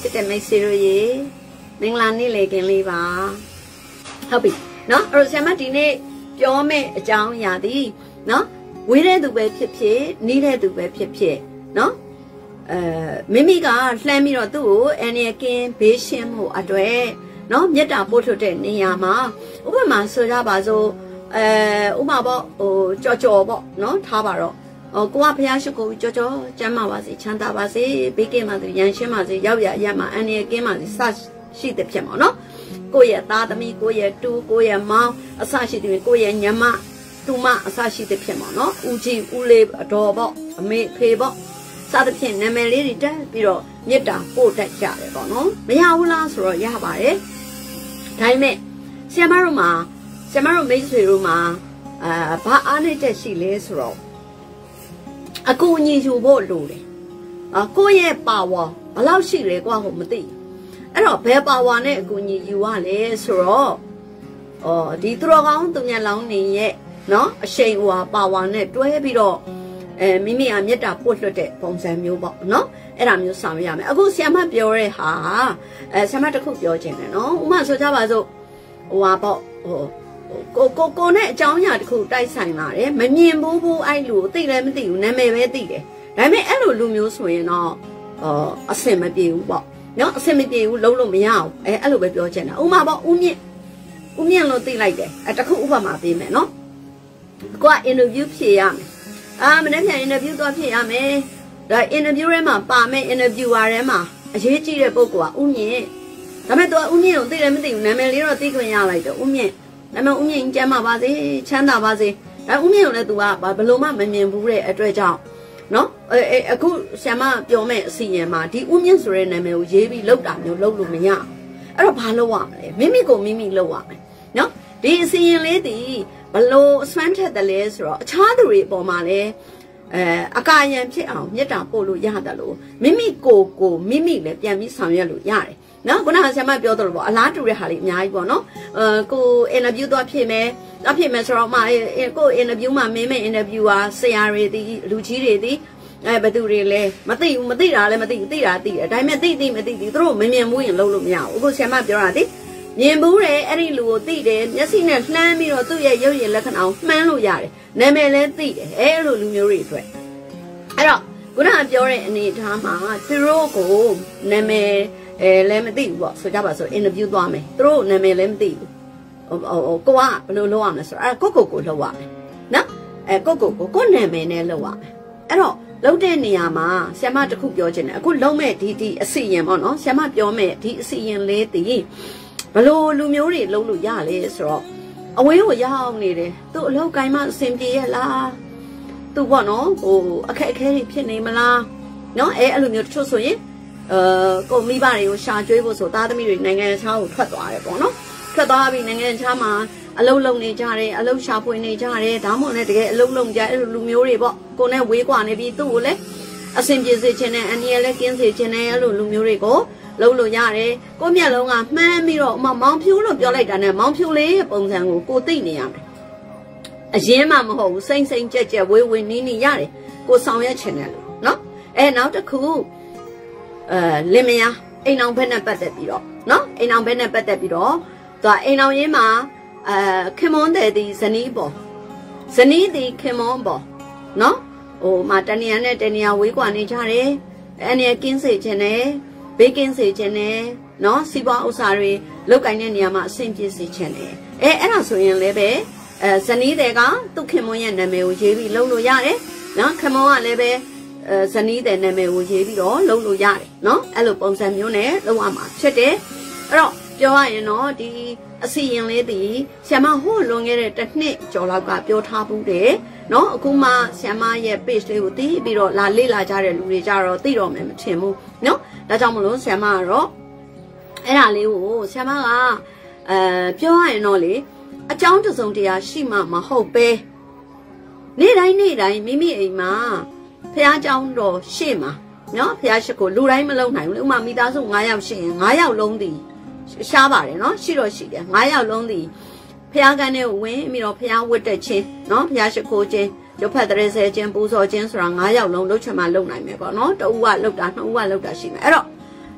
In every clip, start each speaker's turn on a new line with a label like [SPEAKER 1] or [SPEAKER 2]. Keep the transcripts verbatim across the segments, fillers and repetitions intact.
[SPEAKER 1] ဖြစ်တဲ့မိတ်ဆွေတို့ရေမင်္ဂလာနေ့လေခင်လေးပါဟုတ်ပြီနော်အဲ့တော့ဆရာမဒီနေ့ပြောမယ့်အကြောင်းအရာသည်နော်ဝေးတဲ့သူပဲဖြစ်ဖြစ်နီးတဲ့သူပဲဖြစ်ဖြစ်နော်အဲမိမိကလှမ်းပြီးတော့သူ့ကိုအန်ရကင်းဘေးရှင်းမှုအတွက်နော်မေတ္တာပို့ထုတ်တဲ့နေရာမှာဥပမာဆိုကြပါစို့အဲဥပမာပေါ့ဟိုကြော်ကြော်ပေါ့နော်ထားပါတော့ဟိုကိုကဖះရှိကိုကြော်ကြော်ကျမ်းမာပါစေချမ်းသာပါစေဘေးကင်းပါစေရန်ရှင်းပါစေရောက်ရအရမှာအန်ရကင်းပါစေစရှိတဲ့ဖြစ်မှာနော်ကိုယ့်ရဲ့သားသမီးကိုယ့်ရဲ့တူကိုယ့်ရဲ့မောင်အစရှိတဲ့ကိုယ့်ရဲ့ညမတူမအစရှိတဲ့ဖြစ်မှာနော်ဦးကြီးဦးလေးအတော်ပေါ့အမေဖေပေါ့စသဖြင့်နာမည်လေးတွေတက်ပြီးတော့မေတ္တာပို့တတ်ကြတယ်ပေါ့နော်မရဘူးလားဆိုတော့ရပါတယ်ဒါပေမဲ့ဆရာမတို့မှာဆရာမတို့မိတ်ဆွေတို့မှာအာဘာအားနဲ့တက်ရှိလဲဆိုတော့အကူအညီယူဖို့လိုတယ်အကိုယ့်ရဲ့ပါဝါဘယ်လောက်ရှိလဲကွာဟိုမသိအဲ့တော့ဘယ်ပါဝါနဲ့အကူအညီယူရလဲဆိုတော့အော်ဒီသူတော်ကောင်းသူညလောင်းနေရဲ့နော်အရှိန်ဟွာပါဝါနဲ့တွဲပြီးတော့အဲမိမိအမေတ္တာပို့လွတ်တဲ့ပုံစံမျိုးပေါ့နော်အဲ့ဒါမျိုးဆောင်ရမယ်အခုဆရာမပြောတဲ့ဟာအဲဆရာမတခုပြောခြင်းတယ်နော်ဥမာဆိုကြပါစို့ဟိုဟာပေါ့ဟိုကိုကိုကိုနဲ့အကြောင်းအရာတခုတိုက်ဆိုင်လာတယ်မမြင်ဘူးဘူးအဲ့လူသိလည်းမသိဘူးနာမည်ပဲသိတယ်ဒါပေမဲ့အဲ့လိုလူမျိုးဆိုရင်တော့အော်အဆင်မပြေဘူးပေါ့နော်အဆင်မပြေဘူးလုံးလုံးမရအောင်အဲအဲ့လိုပဲပြောချင်တာဥမာပေါ့ဦးမြင့်ဦးမြင့်လို့သိလိုက်တယ်အဲတခုဥပမာပေးမယ်နော်ကိုကအင်တာဗျူးဖြေရမယ်အာမနေ့ပြန်အင်တာဗျူးသွားဖြေရမယ်ဒါအင်တာဗျူးထဲမှာပါမယ်အင်တာဗျူဝါထဲမှာအရေးကြီးတဲ့ပုဂ္ဂိုလ်ကဦးမြင့်ဒါပေမဲ့သူကဦးမြင့်ကိုသိတယ်မသိဘူးနာမည်လေးတော့သိခွင့်ရလိုက်တယ်ဦးမြင့်နာမည်ဦးမြင့်ကျမ်းပါပါစေချမ်းသာပါစေဒါဦးမြင့်ကိုလည်းသူကဘယ်လိုမှမမြင်ဘူးတဲ့အတွက်ကြောင့်နော်အဲအခုဆရာမပြောမဲ့အစီရင်မှာဒီဦးမြင့်ဆိုတဲ့နာမည်ကိုရေးပြီးလောက်တာမျိုးလောက်လို့မရအဲ့တော့ဘာလုပ်ရမလဲမိမိကိုမိမိလုပ်ရမယ်နော်ဒီအစီရင်လေးတည်ဘလို့အစွမ်းထက်တယ်လဲဆိုတော့အခြားသူတွေအပေါ်မှာလည်းအဲအကာယံဖြစ်အောင်မေတ္တာပို့လို့ရတယ်လို့မိမိကိုကိုမိမိလည်းပြန်ပြီးဆောင်ရွက်လို့ရတယ်နော်ခုနကဆရာမပြောတော့ပေါ့အလားတူတဲ့ဟာလေးအများကြီးပေါ့နော်အဲကိုအင်တာဗျူးသွားဖြစ်မယ်သွားဖြစ်မယ်ဆိုတော့မှကိုအင်တာဗျူးမှာမင်းမဲ့အင်တာဗျူးဟာဆရာတွေဒီလူကြီးတွေဒီအဲဘသူတွေလဲမသိဘူးမသိတာလည်းမသိဘူးသိတာသိတယ်ဒါပေမဲ့သိသိမသိသိသူတို့မမြင်ဘူးရင်လုံးလို့မရဘူးအခုဆရာမပြောတာဒီမြင်ဘူးတယ်အဲ့ဒီလူကိုသိတယ်မျက်စိနဲ့လှမ်းပြီးတော့သူ့ရဲ့ရုပ်ရည်လက္ခဏာကိုမှန်းလို့ရတယ်နာမည်လည်းသိတယ်အဲ့လိုလူမျိုးတွေအတွက်အဲ့တော့ခုနကပြောတဲ့အနေအထားမှာသူတို့ကိုနာမည်အဲလည်းမသိဘူးပေါ့ဆိုကြပါစို့အင်တာဗျူးသွားမယ်သူတို့နာမည်လည်းမသိဘူးဟိုဟိုကိုကဘယ်လိုလုပ်ရမလဲဆိုတော့အဲကိုကိုကိုလုပ်ရမယ်နော်အဲကိုကိုကိုကိုနာမည်နဲ့လုပ်ရမယ်အဲ့တော့လုံးတဲ့နေရာမှာဆရာမတခုပြောချင်တယ်အခုလုံးမဲ့ဒီဒီအစီရင်ပေါ့နော်ဆရာမပြောမဲ့ဒီအစီရင်လေးတည်ဘလို့လူမျိုးတွေလုံးလို့ရလဲဆိုတော့အဝေးကိုရောက်နေတယ်သူ့အလောက်ကိုင်းမအစင်ပြေရဲ့လားသူပေါ့နော်ဟိုအခက်အခဲတွေဖြစ်နေမလားနော်အဲအဲ့လိုမျိုးတချို့ဆိုရင်အဲကိုမိဘတွေကိုရှာကျွေးဖို့ဆိုသားသမီးတွေနိုင်ငံခြားကိုထွက်သွားတယ်ပေါ့နော်ထွက်သွားပြီးနိုင်ငံခြားမှာအလုံးလုံးနေကြတယ်အလုံးရှာဖွေနေကြတယ်ဒါမှမဟုတ်လည်းတကယ်အလုံးလုံးကြအဲ့လိုလူမျိုးတွေပေါ့ကိုနဲ့ဝေးကွာနေပြီးသူ့ကိုလည်းအဆင်ပြေစေခြင်းနဲ့အနည်းလည်းကင်းစေခြင်းနဲ့အဲ့လိုလူမျိုးတွေကိုလုံးလို့ရတယ်ကိုမျက်လုံးကမှန်းပြီးတော့မောင်ဖြူလို့ပြောလိုက်တာနဲ့မောင်ဖြူလေးရဲ့ပုံစံကိုကိုသိနေရမယ်အရင်မှမဟုတ်ဘူးစိမ့်စိမ့်ကြက်ကြက်ဝေးဝေးနီးနီးရတယ်ကိုဆောင်ရွက်ခြင်းနဲ့လို့နော်အဲနောက်တစ်ခုအဲလင်မယားအိမ်အောင်ဘက်နဲ့ပတ်သက်ပြီးတော့နော်အိမ်အောင်ဘက်နဲ့ပတ်သက်ပြီးတော့သူအိမ်အောင်ရင်းမှာအဲခင်မွန်းတဲ့ဒီဇနီးပေါ်ဇနီးဒီခင်မွန်းပေါ်နော်ဟိုမှာတဏှာနဲ့တဏှာဝေးကွာနေကြတယ်အနေကင်းစေခြင်းနဲ့ဘေးကင်းစေခြင်းနဲ့နော်စီးပွားဥစ္စာတွေလောက်ကင်တဲ့နေရာမှာအဆင်ပြေစေခြင်းနဲ့အဲအဲ့ဒါဆိုရင်လည်းပဲအဲဇနီးတွေကသူ့ခင်မွန်းရဲ့နာမည်ကိုရေးပြီးလုပ်လို့ရတယ်နော်ခင်မွန်းကလည်းပဲအဲဇနီးတဲ့နာမည်ကိုရေးပြီးတော့လုပ်လို့ရတယ်နော်အဲ့လိုပုံစံမျိုးနဲ့လုပ်ရမှာဖြစ်တယ်အဲ့တော့ပြောရရင်တော့ဒီအစီရင်လေးတည်ဆ iam မဟိုလွန်ခဲ့တဲ့တစ်နှစ်ကျော်လောက်ကပြောထားဘူးတယ်နော်အခုမှဆ iam မရဲ့ page လေးကိုတည်ပြီးတော့လာလေ့လာကြတဲ့လူတွေကြတော့သိတော့မယ်မထင်ဘူးနော်ဒါကြောင့်မလို့ဆ iam မကတော့အဲ့ဒါလေးကိုဆ iam မကအဲပြောရရင်တော့လေအကြောင်းတစုံတရာရှိမှမဟုတ်ပဲနေ့တိုင်းနေ့တိုင်းမိမိအိမ်မှာဖះเจ้าတော်ရှေ့မှာနော်ဖះရှိခိုလူတိုင်းမလုံးနိုင်ဘူးလေဥမာမိသားစု၅ယောက်ရှိရင်၅ယောက်လုံးတည်ရှားပါတယ်နော်ရှိတော့ရှိတယ်၅ယောက်လုံးတည်ဖះကန်းနဲ့ဝင်ပြီးတော့ဖះဝတ်တက်ချင်းနော်ဖះရှိခိုချင်းရုပ်ဖက်တရေဆဲချင်းပူဇော်ချင်းဆိုတာ၅ယောက်လုံးလှုပ်ချင်မှလှုပ်နိုင်မယ်ပေါ့နော်တဦးကလှုပ်တာနှစ်ဦးကလှုပ်တာရှိမယ်အဲ့တော့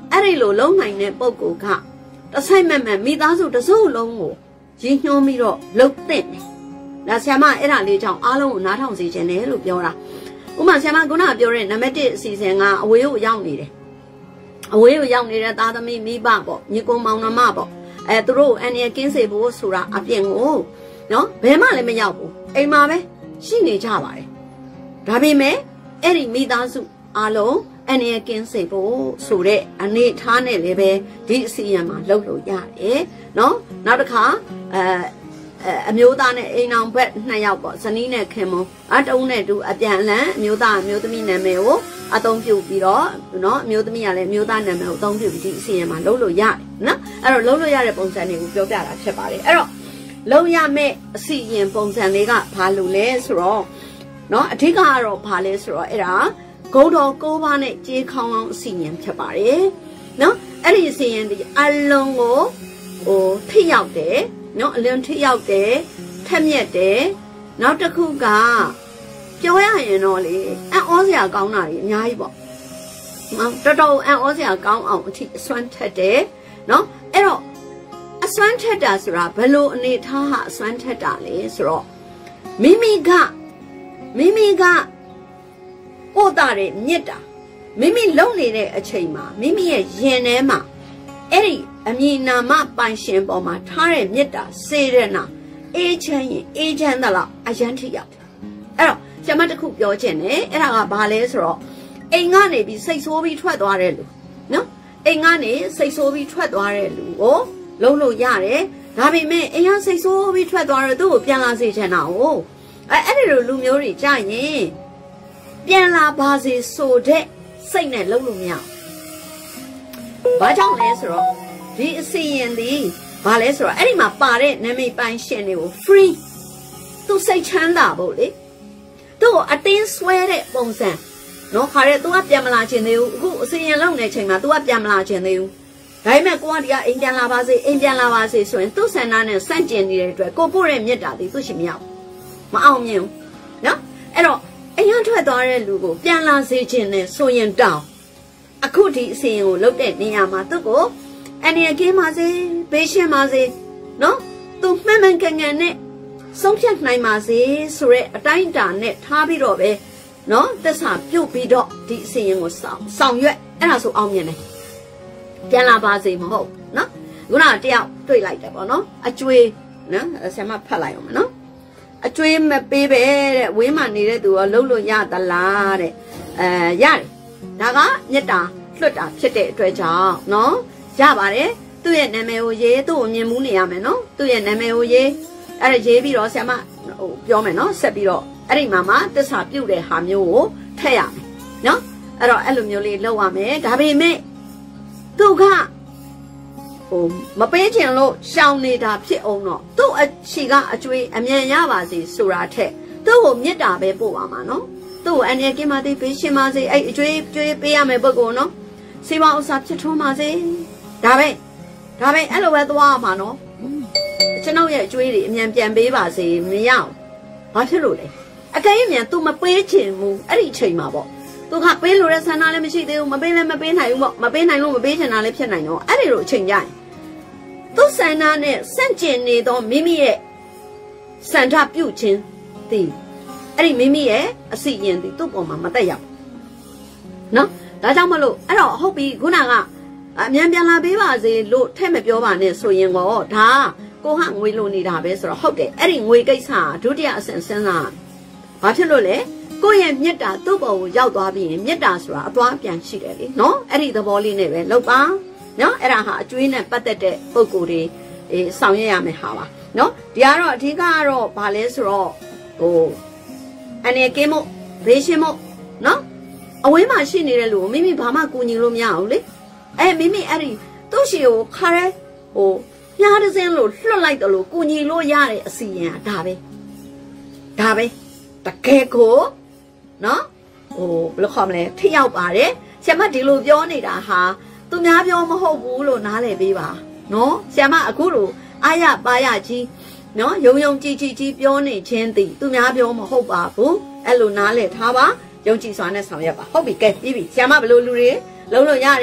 [SPEAKER 1] အဲ့ဒီလိုလုံးနိုင်တဲ့ပုံကိုကတဆိုင်မဲ့မဲ့မိသားစုတစုလုံးကိုရင်းညွှန်းပြီးတော့လှုပ်တဲ့တယ်ဒါဆရာမအဲ့ဒါလေးကြောင့်အားလုံးကိုနားထောင်စေချင်တယ်လို့ပြောတာဥမာဆရာမခုနကပြောတဲ့နံပါတ်တစ်အစီအစဉ်ကအဝေးကိုရောက်နေတယ်အဝေးကိုရောက်နေတဲ့သားသမီးမိဘပေါ့ညီကိုမောင်နှမပေါ့အဲသူတို့အန်ရကင်းစေဖို့ဆိုတာအပြင်ကိုနော်ဘယ်မှလည်းမရောက်ဘူးအိမ်မှာပဲရှိနေကြပါတယ်ဒါပေမဲ့အဲ့ဒီမိသားစုအားလုံးအန်ရကင်းစေဖို့ဆိုတဲ့အနေထားနဲ့လည်းပဲဒီအစီအရင်မှာလုပ်လို့ရတယ်နော်နောက်တစ်ခါအဲအမျိုးသားနဲ့အိမ်အောင်ဘက်နှစ်ယောက်ပေါ့ဇနီးနဲ့ခင်မအတုံးနဲ့တူအပြန်အလှန်အမျိုးသားအမျိုးသမီးနာမည်ကိုအသုံးပြုပြီးတော့နော်အမျိုးသမီးကလည်းအမျိုးသားနာမည်ကိုအသုံးပြုပြီးဒီအစီအရင်မှာလုပ်လို့ရတယ်နော်အဲ့တော့လုပ်လို့ရတဲ့ပုံစံတွေကိုပြောပြတာဖြစ်ပါတယ်အဲ့တော့လုပ်ရမယ့်အစီအရင်ပုံစံတွေကဘာလို့လဲဆိုတော့နော်အထက်ကတော့ဘာလဲဆိုတော့အဲ့ဒါဂုံတော်ကိုးပါးနဲ့ကြေးခေါင်းအောင်အစီအရင်ဖြစ်ပါတယ်နော်အဲ့ဒီအစီအရင်ဒီအလုံးကိုဟိုထိရောက်တယ်နော်အလွန်ထိရောက်တယ်ထက်မြက်တယ်နောက်တစ်ခုကပြောရရင်တော့လေအံ့ဩစရာကောင်းတာကြီးအများကြီးပေါ့တော်တော်အံ့ဩစရာကောင်းအောင်အထိအစွမ်းထက်တယ်နော်အဲ့တော့အစွမ်းထက်တာဆိုတာဘယ်လိုအနေထားဟာအစွမ်းထက်တာလဲဆိုတော့မိမိကမိမိကပို့တာတဲ့မြစ်တာမိမိလုံနေတဲ့အချိန်မှာမိမိရဲ့ရင်ထဲမှာအဲ့ဒီအမည်နာမပိုင်ရှင်ပေါ်မှာထားတဲ့မြစ်တာစေရနာအေးချမ်းရင်အေးချမ်းသလောက်အယံထိရောက်တယ်အဲ့တော့ကျမတခုပြောချင်တယ်အဲ့ဒါကဘာလဲဆိုတော့အိမ်ကနေပြီးစိတ်ဆိုးပြီးထွက်သွားတဲ့လူနော်အိမ်ကနေစိတ်ဆိုးပြီးထွက်သွားတဲ့လူကိုလုံးလို့ရတယ်ဒါပေမဲ့အိမ်ကစိတ်ဆိုးပြီးထွက်သွားတော့သူ့ကိုပြန်လာစေချင်တာ哦အဲ့အဲ့ဒီလိုလူမျိုးတွေကြာရင်ပြန်လာပါစေဆိုတဲ့စိတ်နဲ့လုံးလို့မရဘူးဘာကြောင့်လဲဆိုတော့ဒီအစီရင်ဒီဘာလဲဆိုတော့အဲ့ဒီမှာပါတဲ့နာမည်ပိုင်ရှင်တွေကို free သူစိတ်ချမ်းသာဖို့လေသူ့ကိုအတင်းဆွဲတဲ့ပုံစံနော်ခါရဲ तू ကပြန်မလာခြင်းသေးဘူးအခုအစီရင်လုံးနေချိန်မှာ तू ကပြန်မလာခြင်းသေးဘူးဒါပေမဲ့ကိုကဒီကအိမ်ပြန်လာပါစေအိမ်ပြန်လာပါစေဆိုရင်သူ့ဆန္ဒနဲ့စန့်ကျင်နေတဲ့အတွက်ကိုပို့တဲ့မြတ်တာဒီသူ့ရှိမရဘူးမအောင်မြင်ဘူးနော်အဲ့တော့အရင်ထွက်သွားတဲ့လူကိုပြန်လာစေခြင်းနဲ့ဆိုရင်တောင်းအခုဒီအစီရင်ကိုလုတ်တဲ့နေရာမှာသူ့ကိုအနေကင်းပါစေဘေးရှင်းပါစေနော်သူမှန်မှန်ကန်ကန်နဲ့ဆုံးဖြတ်နိုင်ပါစေဆိုရဲအတိုင်းအတာနဲ့ထားပြီးတော့ပဲနော်သစ္စာပြုတ်ပြီးတော့ဒီအစီရင်ကိုဆောင်ဆောင်ရွက်အဲ့ဒါဆိုအောင်မြင်တယ်ပြန်လာပါစေမဟုတ်နော်ခုနကတယောက်တွေ့လိုက်တယ်ပေါ့နော်အကျွေးနော်ဆရာမဖတ်လိုက်အောင်နော်အကျွေးမပေးပဲတဲ့ဝင်းမှနေတဲ့သူရောလှုပ်လို့ရသလားတဲ့အဲရတယ်ဒါကမြတ်တာလွတ်တာဖြစ်တဲ့အတွက်ကြောင့်နော်ရပါတယ်သူ့ရဲ့နာမည်ကိုရေးသူ့ကိုမြင်မှုနေရမယ်နော်သူ့ရဲ့နာမည်ကိုရေးအဲ့ဒါရေးပြီးတော့ဆရာမဟိုပြောမယ်နော်ဆက်ပြီးတော့အဲ့ဒီမှာမှသစ္စာပြုတ်တဲ့ဟာမျိုးကိုထည့်ရမယ်နော်အဲ့တော့အဲ့လိုမျိုးလေးလုပ်ရမယ်ဒါပေမဲ့သူကဟိုမပေးချင်လို့ရှောင်နေတာဖြစ်အောင်တော့သူ့အချီကအကျွေးအမြန်ရပါစေဆိုတာထက်သူ့ကိုမြစ်တာပဲပို့ပါမှာနော်သူ့ကိုအနေကင်းပါသေးပေးရှင်ပါစေအဲ့အကျွေးကျွေးပေးရမယ်ပုဂ္ဂိုလ်နော်စေပါဥစ္စာဖြစ်ထွန်းပါစေဒါပဲဒါပဲအဲ့လိုပဲသွားမှာနော်ကျွန်တော်ရဲ့အကျွေးတွေအမြန်ပြန်ပေးပါစေမရအောင်ဘာဖြစ်လို့လဲအကယ်၍မြန် तू မပေးချင်ဘူးအဲ့ဒီအချိန်မှာပေါ့ तू ကပေးလို့တဲ့ဆန္ဒလည်းမရှိသေးဘူးမပေးလည်းမပေးနိုင်ဘူးပေါ့မပေးနိုင်လို့မပေးချင်တာလည်းဖြစ်နိုင်တော့အဲ့ဒီလိုအချိန်ကြရင်သူ့ဆန္ဒနဲ့စန့်ကျင်နေတော့မိမိရဲ့စန္ဒပြုတ်ခြင်းတည်အဲ့ဒီမိမိရဲ့အစီရင်တည်သူ့ပေါ်မှာမတက်ရောက်နော်ဒါကြောင့်မလို့အဲ့တော့ဟုတ်ပြီခုနကအမြန်ပြန်လာပေးပါစေလို့ထဲ့မပြောပါနဲ့ဆိုရင်တော့ဒါကိုဟာငွေလိုနေတာပဲဆိုတော့ဟုတ်တယ်အဲ့ဒီငွေကိစ္စဒုတိယအဆင့်စဉ်းစားဘာဖြစ်လို့လဲကိုယ့်ရဲ့မြတ်တာသူ့ဘော်ကိုရောက်သွားပြီးရင်မြတ်တာဆိုတာအသွားပြန်ရှိတယ်လေနော်အဲ့ဒီသဘောလေးနဲ့ပဲလုပ်ပါနော်အဲ့ဒါဟာအကျွေးနဲ့ပတ်သက်တဲ့ပုံကိုယ်တွေအေးဆောင်ရွက်ရမယ်ဟာပါနော်ဒီကတော့အဓိကကတော့ဘာလဲဆိုတော့ဟိုအနေကင်းမို့ဘေးရှင်းမို့နော်အဝေးမှာရှိနေတဲ့လူကိုမိမိဘာမှကူညီလို့မရအောင်လေအဲမိမိအဲ့ဒီသူ့ရှီကိုခါရဲဟိုညားတဲ့စင်းလို့လွတ်လိုက်တယ်လို့ကူညီလို့ရတဲ့အစီရင်ဒါပဲဒါပဲတကယ်ကိုနော်ဟိုဘယ်လိုခေါ်မလဲထိရောက်ပါတယ်ဆရာမဒီလိုပြောနေတာဟာသူများပြောမဟုတ်ဘူးလို့နားလည်ပေးပါနော်ဆရာမအခုလိုအာရပါရကြီးနော်ယုံယုံကြည်ကြည်ကြီးပြောနေခြင်းတည်သူများပြောမဟုတ်ပါဘူးအဲ့လိုနားလည်ထားပါယုံကြည်စွာနဲ့ဆောင်ရွက်ပါဟုတ်ပြီကဲပြီးပြီဆရာမဘယ်လိုလူတွေလုံးလို့ရတယ်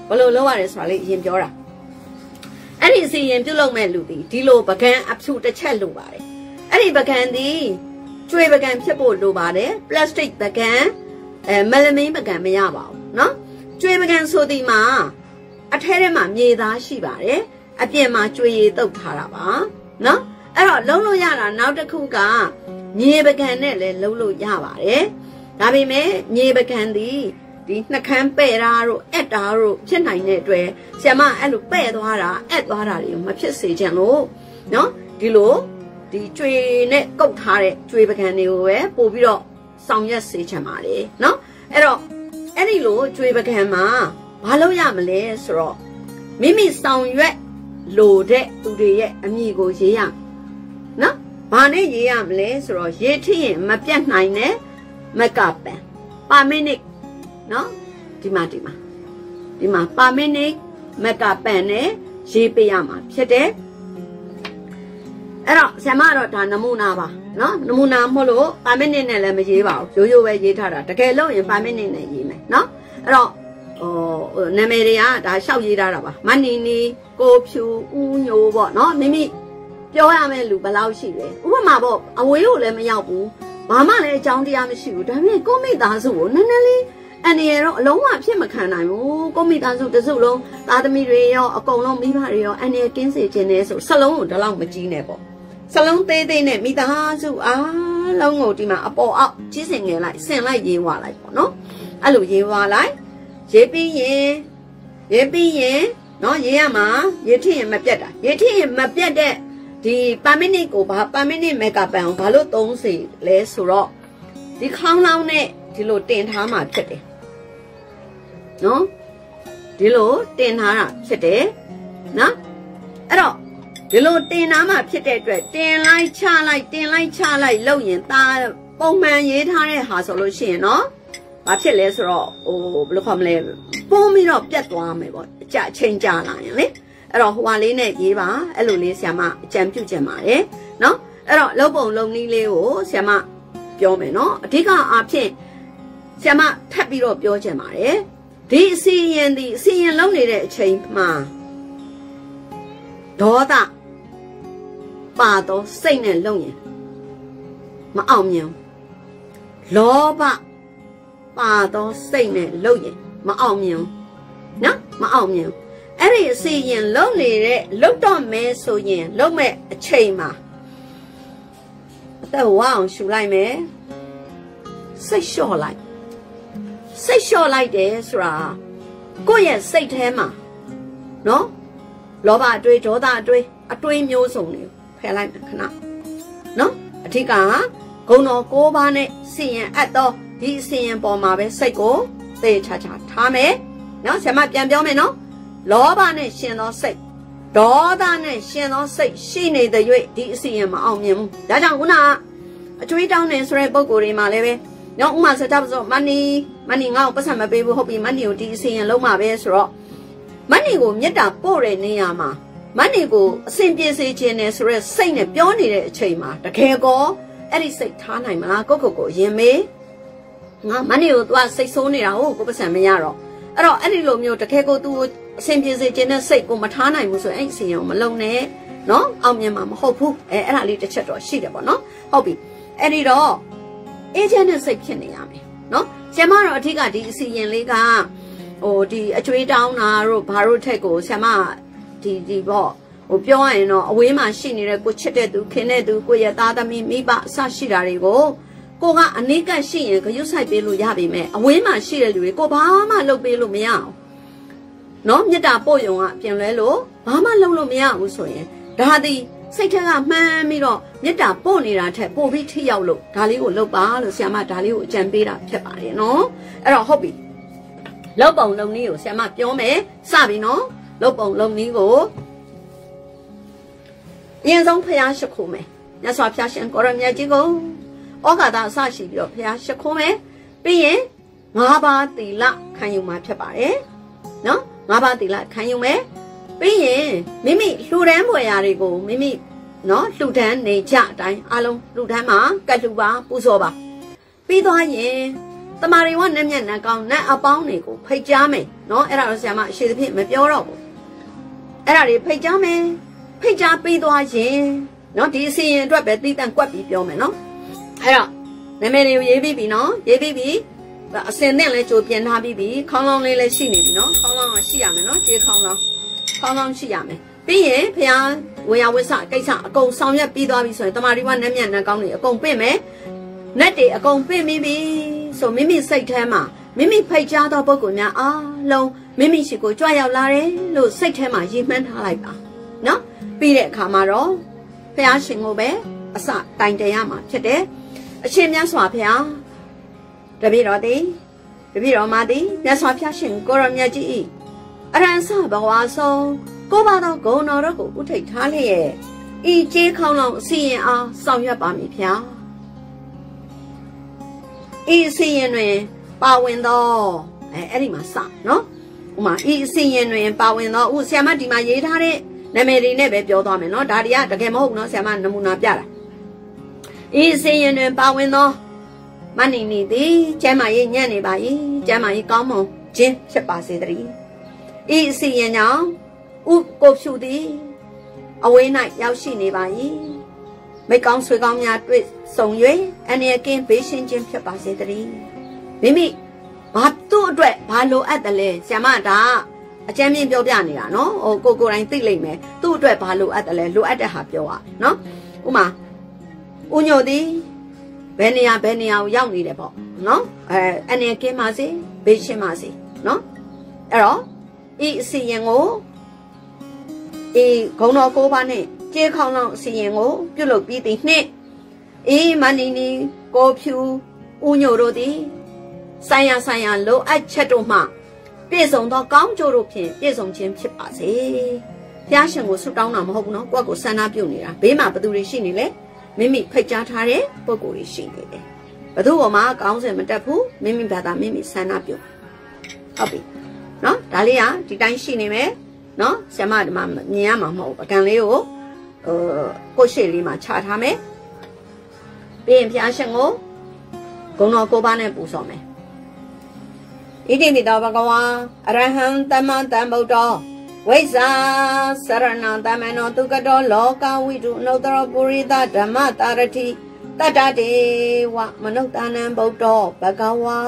[SPEAKER 1] ဘလို့လောက်ရတယ်ဆိုတာလေးအရင်ပြောတာအဲ့ဒီစီရင်ပြုတ်လုပ်မဲ့လူဒီဒီလိုပကံအဖြူတစ်ချက်လိုပါတယ်အဲ့ဒီပကံဒီကျွေးပကံဖြစ်ဖို့လိုပါတယ်ပလတ်စတစ်ပကံအဲမလမင်းပကံမရပါဘူးเนาะကျွေးပကံဆိုဒီမှာအထဲထဲမှာမြေသားရှိပါတယ်အပြင်မှာကျွေးရည်တုပ်ထားတာပါเนาะအဲ့တော့လုံးလို့ရတာနောက်တစ်ခုကမြေပကံနဲ့လည်းလုံးလို့ရပါတယ်ဒါပေမဲ့မြေပကံဒီဒီနှကန်းပဲ့တာတို့အက်တာတို့ဖြစ်နိုင်တဲ့အတွက်ဆရာမအဲ့လိုပဲ့သွားတာအက်သွားတာတွေမဖြစ်စေချင်လို့เนาะဒီလိုဒီကျွေနဲ့ကုတ်ထားတဲ့ကျွေပကံတွေကိုပဲပို့ပြီးတော့ဆောင်ရွက်စေချင်ပါတယ်เนาะအဲ့တော့အဲ့ဒီလိုကျွေပကံမှာဘာလို့ရမလဲဆိုတော့မိမိဆောင်ရွက်လိုတဲ့သူတွေရဲ့အမည်ကိုရေးရနော်ဘာနဲ့ရေးရမလဲဆိုတော့ရေးထရင်မပြတ်နိုင်တဲ့မကပန်ပါမနစ်နော်ဒီမှာဒီမှာဒီမှာပါမနစ်မကပန်နဲ့ရေးပေးရမှာဖြစ်တယ်အဲ့တော့ဆရာမတော့ဒါနမူနာပါနော်နမူနာမဟုတ်လို့ပါမနစ်နဲ့လည်းမရေးပါဘူးရိုးရိုးပဲရေးထားတာတကယ်လို့ရင်ပါမနစ်နဲ့ရေးမယ်နော်အဲ့တော့ဟိုနာမည်တွေကဒါလျှောက်ရေးထားတာပါမနီနီကိုဖြူဦးညိုပေါ့နော်မိမိပြောရမယ့်လူဘယ်လောက်ရှိလဲဥပမာပေါ့အဝေးကိုလည်းမရောက်ဘူးဘာမှလည်းအကြောင်းတရားမရှိဘူးဒါပေမဲ့ကိုမိသားစုကိုနည်းနည်းလေးအနေရတော့အလုံးဝဖြစ်မခံနိုင်ဘူးကိုမိသားစုတစုလုံးသားသမီးတွေရောအကုန်လုံးမိဘတွေရောအနေကင်းစေခြင်းနဲ့ဆိုစလုံးကိုဒီလောက်မကြီးနဲ့ပေါ့စလုံးသေးသေးနဲ့မိသားစုအားလုံးကိုဒီမှာအပေါ်အောက်ကြီးစင်ငယ်လိုက်ဆင်လိုက်ရေးဝလိုက်ပေါ့နော်အဲ့လိုရေးဝလိုက်ရေးပြီးရင်ရေးပြီးရင်နော်ရေးရမှာရေးထရင်မပြတ်တာရေးထရင်မပြတ်တဲ့ဒီပါမနစ်ကိုဘာပါမနစ်မက်ကပန်ဘာလို့သုံးစီလဲဆိုတော့ဒီခေါင်းလောင်းနဲ့ဒီလိုတင်ထားမှာဖြစ်တယ်နော်ဒီလိုတင်ထားတာဖြစ်တယ်နော်အဲ့တော့ဒီလိုတင်ထားမှာဖြစ်တဲ့အတွက်တင်လိုက်ချလိုက်တင်လိုက်ချလိုက်လုပ်ရင်ตาပုံမှန်ရေးထားတဲ့ဟာဆိုလို့ရှိရင်နော်ဘာဖြစ်လဲဆိုတော့ဟိုဘယ်လိုခေါ်မလဲပုံပြီးတော့ပြတ်သွားမယ်ပေါ့အကြအချိန်ကြာလာရင်လေအဲ့တော့ဟိုဟာလေးနဲ့ရေးပါအဲ့လိုလေးဆရာမအကြံပြုချင်ပါတယ်နော်အဲ့တော့လုံပုံလုံနည်းလေးကိုဆရာမပြောမယ်နော်အဓိကအားဖြင့်ဆရာမထပ်ပြီးတော့ပြောချင်ပါတယ်ဒီအစီရင်ဒီအစီရင်လုံနေတဲ့အချိန်မှာဒေါသပါတော့စိတ်နဲ့လုံရင်မအောင်မြင်လောဘပါတော့စိတ်နဲ့လုံရင်မအောင်မြင်နော်မအောင်မြင်အဲ့ဒီအစီရင်လုံနေတဲ့လုံတော့မဲဆိုရင်လုံမဲ့အချိန်မှာအသက်ဝအောင်ရှူလိုက်မယ်စိတ်လျှော့လိုက်စိတ်လျှော့လိုက်တယ်ဆိုတာကိုယ့်ရဲ့စိတ်ထဲမှာနော်လောဘအတွေးဒေါသအတွေးအတွေးမျိုးစုံတွေဖယ်လိုက်မယ်ခဏနော်အထက်ကဂုံတော်၉ပါးနဲ့စီရင်အပ်တော့ဒီစီရင်ပေါ်မှာပဲစိတ်ကိုသေချာချာထားမယ်နော်ဆရာမပြန်ပြောမယ်နော်လောဘနဲ့ရှင်သောစိတ်ဒေါသနဲ့ရှင်သောစိတ်ရှိနေတဲ့၍ဒီအစီရင်မအောင်မြင်ဘူးဒါကြောင့်ခုနကအကျွေးတောင်းနေဆိုတဲ့ပုံကိုယ်တွေမှာလည်းပဲနော်ဥမာဆက်ကြပါစို့မနီမနီငါ့ကိုပတ်စံမပေးဘူးဟုတ်ပြီမနီကိုဒီအစီရင်လုံးမှာပဲဆိုတော့မနီကိုမေတ္တာပို့တဲ့နေရာမှာမနီကိုအစဉ်ပြေစေခြင်းနဲ့ဆိုရက်စိတ်နဲ့ပြောနေတဲ့အချိန်မှာတကယ်ကောအဲ့ဒီစိတ်ထားနိုင်မလားကိုကိုကိုရင်မေးငါမနီကို तू ကစိတ်ဆိုးနေတာဟုတ်ကိုပတ်စံမရတော့အဲ့တော့အဲ့ဒီလိုမျိုးတကယ်ကို तू အစဉ်ပြေစေခြင်းနဲ့စိတ်ကိုမထားနိုင်ဘူးဆိုရင်အဲ့အစီရင်ကိုမလုံနဲ့နော်အောင်မြင်မှာမဟုတ်ဘူးအဲအဲ့ဒါလေးတစ်ချက်တော့ရှိတယ်ပေါ့နော်ဟုတ်ပြီအဲ့ဒီတော့အေဂျင့်နဲ့စိတ်ဖြစ်နေရမယ်နော်ဆရာမတော့အထက်ကဒီအစီရင်လေးကဟိုဒီအကျွေးတောင်းတာတို့ဘာတို့ထက်ကိုဆရာမဒီဒီပေါ့ဟိုပြောရရင်တော့အဝေးမှာရှိနေတဲ့ကိုချစ်တဲ့သူခင်တဲ့သူကိုရဲ့သားသမီးမိဘအစရှိတာတွေကိုကိုကအနိကရှိရင်ဂရုစိုက်ပေးလို့ရပါမယ်အဝေးမှာရှိတဲ့လူတွေကိုဘာမှလုပ်ပေးလို့မရအောင်နော်မေတ္တာပို့ယုံကအပြင်လဲလို့ဘာမှလုပ်လို့မရဘူးဆိုရင်ဒါသည်စိတ်ထက်ကမှန်းပြီးတော့မေတ္တာပို့နေတာထက်ပို့ပြီးထိရောက်လို့ဒါလေးကိုလုပ်ပါလို့ဆရာမဒါလေးကိုအကြံပေးတာဖြစ်ပါတယ်နော်အဲ့တော့ဟုတ်ပြီလောက်ပုံလုံနည်းကိုဆရာမပြောမယ်စပြီနော်လောက်ပုံလုံနည်းကိုအရင်ဆုံးဖျားရှိခိုးမယ်မြတ်စွာဘုရားရှင်ကိုရမြတ်ကြီးကိုဩဃာတအစရှိပြီးတော့ဖျားရှိခိုးမယ်ပြီးရင်ငါးပါးသီလခံယူမှာဖြစ်ပါတယ်နော်ငါးပါးသီလခံယူမယ်ပြီးရင်မိမိလှူဒန်းပွဲရာတွေကိုမိမိနော်လှူဒန်းနေကြအတိုင်းအားလုံးလှူဒန်းမှာကတ်လှူပါပူဇော်ပါပြီးသွားရင်ဆတမာရီဝနဲ့မျက်နှာကောင်းနဲ့အပေါင်းတွေကိုဖိတ်ကြားမယ်နော်အဲ့ဒါတော့ဆရာမရှိသဖြင့်မပြောတော့ဘူးအဲ့ဒါတွေဖိတ်ကြားမယ်ဖိတ်ကြားပြီးသွားရင်နော်ဒီအစီရင်အတွက်ပဲတိတန့်ကွက်ပြီးပြောမယ်နော်အဲ့တော့နာမည်တွေကိုရေးပြီးပြီနော်ရေးပြီးပြီအစင်နဲ့လည်းကြိုပြင်ထားပြီးပြီခေါင်းလောင်းလေးလည်းရှိနေပြီနော်ခေါင်းလောင်းကရှိရမယ်နော်ကြေးခေါင်းလောင်းခေါင်းလောင်းရှိရမယ်ပြီးရင်ဖျားဝေယဝိဆကိစ္စအကုန်ဆောင်ရွက်ပြီးသွားပြီဆိုရင်တမာရီဝနဲ့မျက်နှာကောင်းတွေအကုန်ပြင့်မယ်နက်တွေအကုန်ပြင့်ပြီးပြီဆိုမိမိစိတ်ထဲမှာမိမိဖိတ်ကြားသောပုဂ္ဂိုလ်များအားလုံးမိမိရှိကိုကြွရောက်လာတယ်လို့စိတ်ထဲမှာရည်မှန်းထားလိုက်ပါနော်ပြီးတဲ့အခါမှာတော့ဖျားရှင်ကိုပဲအစတိုင်တရမှာဖြစ်တယ်အရှင်မြတ်စွာဘုရားတပည့်တော်သည်တပည့်တော်မသည်မြတ်စွာဘုရားရှင်ကိုရောမြတ်ကြီးဤအရဟံစဘဝဆုံးကိုပါသောဂုဏ်တော်တို့ကိုဥထိတ်ထားလျက်ဤကျေးခေါင်းလောင်အစီရင်အားဆောင်ရွက်ပါမည်ဖျားဤအစီရင်တွင်ပါဝင်သောအဲအဲ့ဒီမှာစနော်ဥမာဤအစီရင်တွင်ပါဝင်သောဥဆရာမဒီမှာရေးထားတဲ့နာမည်တွေနဲ့ပဲပြောသွားမယ်နော်ဒါတွေကတကယ်မဟုတ်နော်ဆရာမနမူနာပြတာဤအစီရင်တွင်ပါဝင်သောမဏိနီသည်ကျမ်းမာရေးညံ့နေပါ၏ကျမ်းမာရေးကောင်းမွန်ခြင်းဖြစ်ပါစေတည်းဤအစီရင်ကြောင့်ဥကိုဖြူသည်အဝေး၌ရောက်ရှိနေပါ၏မိကောင်းဆွေကောင်းများတွေ့ဆုံ၍အနေကင်းဘေးရှင်းခြင်းဖြစ်ပါစေတည်းမိမိဘာသူ့အတွက်ဘာလိုအပ်တယ်လဲဆရာမဒါအကျဉ်းမြင့်ပြောပြနေတာနော်ဟိုကိုကိုယ်တိုင်သိလိမ့်မယ်သူ့အတွက်ဘာလိုအပ်တယ်လဲလိုအပ်တဲ့ဟာပြောရနော်ဥမာဦးညိုသည်ဘယ်နေရာဘယ်နေရာကိုရောက်နေတယ်ပေါ့နော်အဲအနေကင်းပါစေဘေးရှင်းပါစေနော်အဲ့တော့ဤအစီရင်ကိုဤဂုံတော်ကိုးပါးနဲ့ကျေးခေါင်းလောင်းအစီရင်ကိုပြုလုပ်ပြီးသည်နှင့်ဤမဏိနီကိုဖြူဦးညိုတို့သည်ဆိုင်ရဆိုင်ရလိုအပ်ချက်တို့မှပြည့်စုံသောကောင်းကျိုးတို့ဖြင့်ပြည့်စုံခြင်းဖြစ်ပါစေဘုရားရှင်ကိုဆုတောင်းတာမဟုတ်ဘူးနော်ကိုယ့်ကိုဆန္ဒပြုနေတာဘေးမှာဘသူတွေရှိနေလဲမိမိဖိတ်ကြားထားတဲ့ပုဂ္ဂိုလ်တွေရှိနေတယ်ဘသူ့ပေါ်မှာကောင်းစင်မတက်ဘူးမိမိဘာသာမိမိဆန္ဒပြုဟုတ်ပြီနော်ဒါလေးကဒီတိုင်းရှိနေမယ်နော်ဆရာမဒီမှာမြင်ရမှာမဟုတ်ဘူးအကံလေးကိုဟိုကိုရှေ့လေးမှာခြာထားမယ်ပြီးရင်ဘုရားရှင်ကိုဂုဏ်တော်ကိုးပါးနဲ့ပူဇော်မယ်ဣတိပိတောဘဂဝါအရဟံသမ္မာသမ္ဗုဒ္ဓောဝိဇ္ဇာစရဏံတမနောတုကတောလောကဝိတုအနုတ္တရပုရိသဓမ္မတာရတိတတ္တတေဝမနုဿာနံဗုဒ္ဓောဘဂဝါ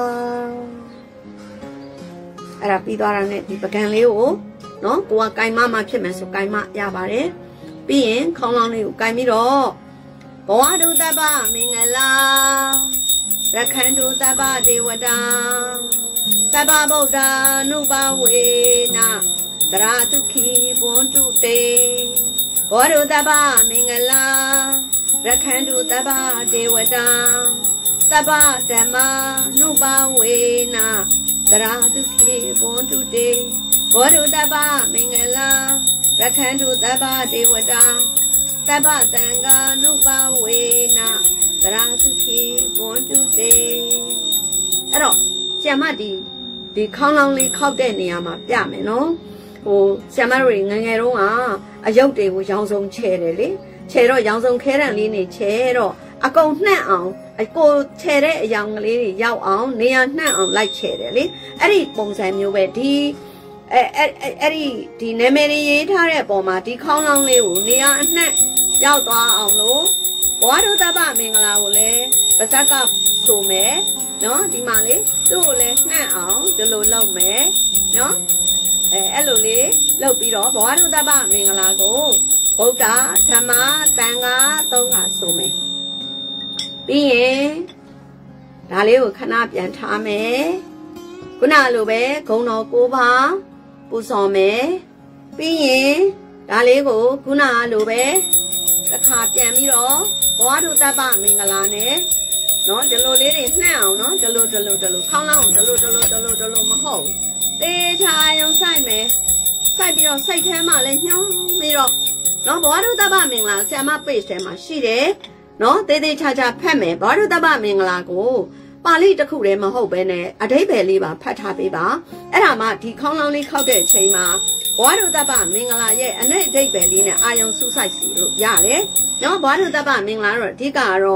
[SPEAKER 1] အဲ့ဒါပြီးသွားတာနဲ့ဒီပကံလေးကိုနော်ကိုကကိုင်မမှဖြစ်မယ်ဆိုကိုင်မရပါတယ်ပြီးရင်ခေါင်းလောင်းလေးကိုကိုင်ပြီးတော့ဘဝတုတ္တပမင်္ဂလာရခန္တုတပ္ပဒေဝတာတပ္ပဗုဒ္ဓ ानु ဘဝေနသရတုခိဘွန်တုတေဘောဓုတပ္ပမင်္ဂလာရခန္တုတပ္ပဒေဝတာတပ္ပဓမ္မာ ानु ဘဝေနသရတုခိဘွန်တုတေဘောဓုတပ္ပမင်္ဂလာရခန္တုတပ္ပဒေဝတာတပ္ပသံဃာ ानु ဘဝေနသရတုခိဘွန်တုတေအဲ့တော့ဆရာမဒီဒီခေါင်းလောင်းလေးခောက်တဲ့နေရာမှာပြမယ်နော်ဟိုဆရာမတို့ငငယ်တုန်းကအယုတ်တွေကိုရောင်စုံချဲတယ်လေချဲတော့ရောင်စုံခဲတံလေးနေချဲတော့အကုန်နှံ့အောင်အကိုချဲတဲ့အယောင်ကလေးတွေရောက်အောင်နေရာနှံ့အောင်လိုက်ချဲတယ်လေအဲ့ဒီပုံစံမျိုးပဲဒီအဲအဲ့အဲ့ဒီဒီနာမည်ရေးထားတဲ့အပေါ်မှာဒီခေါင်းလောင်းလေးကိုနေရာအနှံ့ရောက်သွားအောင်လို့ဘဝတုတ္တပမင်္ဂလာကိုလည်းပါဇက်ကဆိုမယ်နော်ဒီမှာလေသူ့ကိုလည်းနှံ့အောင်ဒီလိုလုပ်မယ်နော်အဲအဲ့လိုလေးလုပ်ပြီးတော့ဘဝတုတ္တပမင်္ဂလာကိုဗုဒ္ဓဓမ္မသံဃာသုံးခါဆိုမယ်ပြီးရင်ဒါလေးကိုခဏပြန်ထားမယ်ခုနလိုပဲဂုဏ်တော်ကိုးပါးပူဇော်မယ်ပြီးရင်ဒါလေးကိုခုနလိုပဲတစ်ခါပြန်ပြီးတော့ဘဝတုတ္တပမင်္ဂလာနဲ့နော်ဒီလိုလေးတွေနှံ့အောင်နော်ဒီလိုဒီလိုဒီလိုခေါင်းလောင်းဒီလိုဒီလိုဒီလိုဒီလိုမဟုတ်တေချာယုံဆိုင်မယ်စိုက်ပြီးတော့စိတ်ထဲမှာလည်းညှောင်းပြီးတော့နော်ဘဝတုတ္တပမင်္ဂလာဆရာမ page ထဲမှာရှိတယ်နော်တေးသေးချာချာဖတ်မယ်ဘဝတုတ္တပမင်္ဂလာကိုပါဠိတစ်ခုတည်းမဟုတ်ဘဲနဲ့အဓိပ္ပာယ်လေးပါဖတ်ထားပေးပါအဲ့ဒါမှဒီခေါင်းလောင်းလေးခောက်တဲ့အချိန်မှာဘဝတုတ္တပမင်္ဂလာရဲ့အ내အဓိပ္ပာယ်လေးနဲ့အာယုံစုဆိုင်စီလို့ရတယ်နော်ဘဝတုတ္တပမင်္ဂလာတော့အဓိကတော့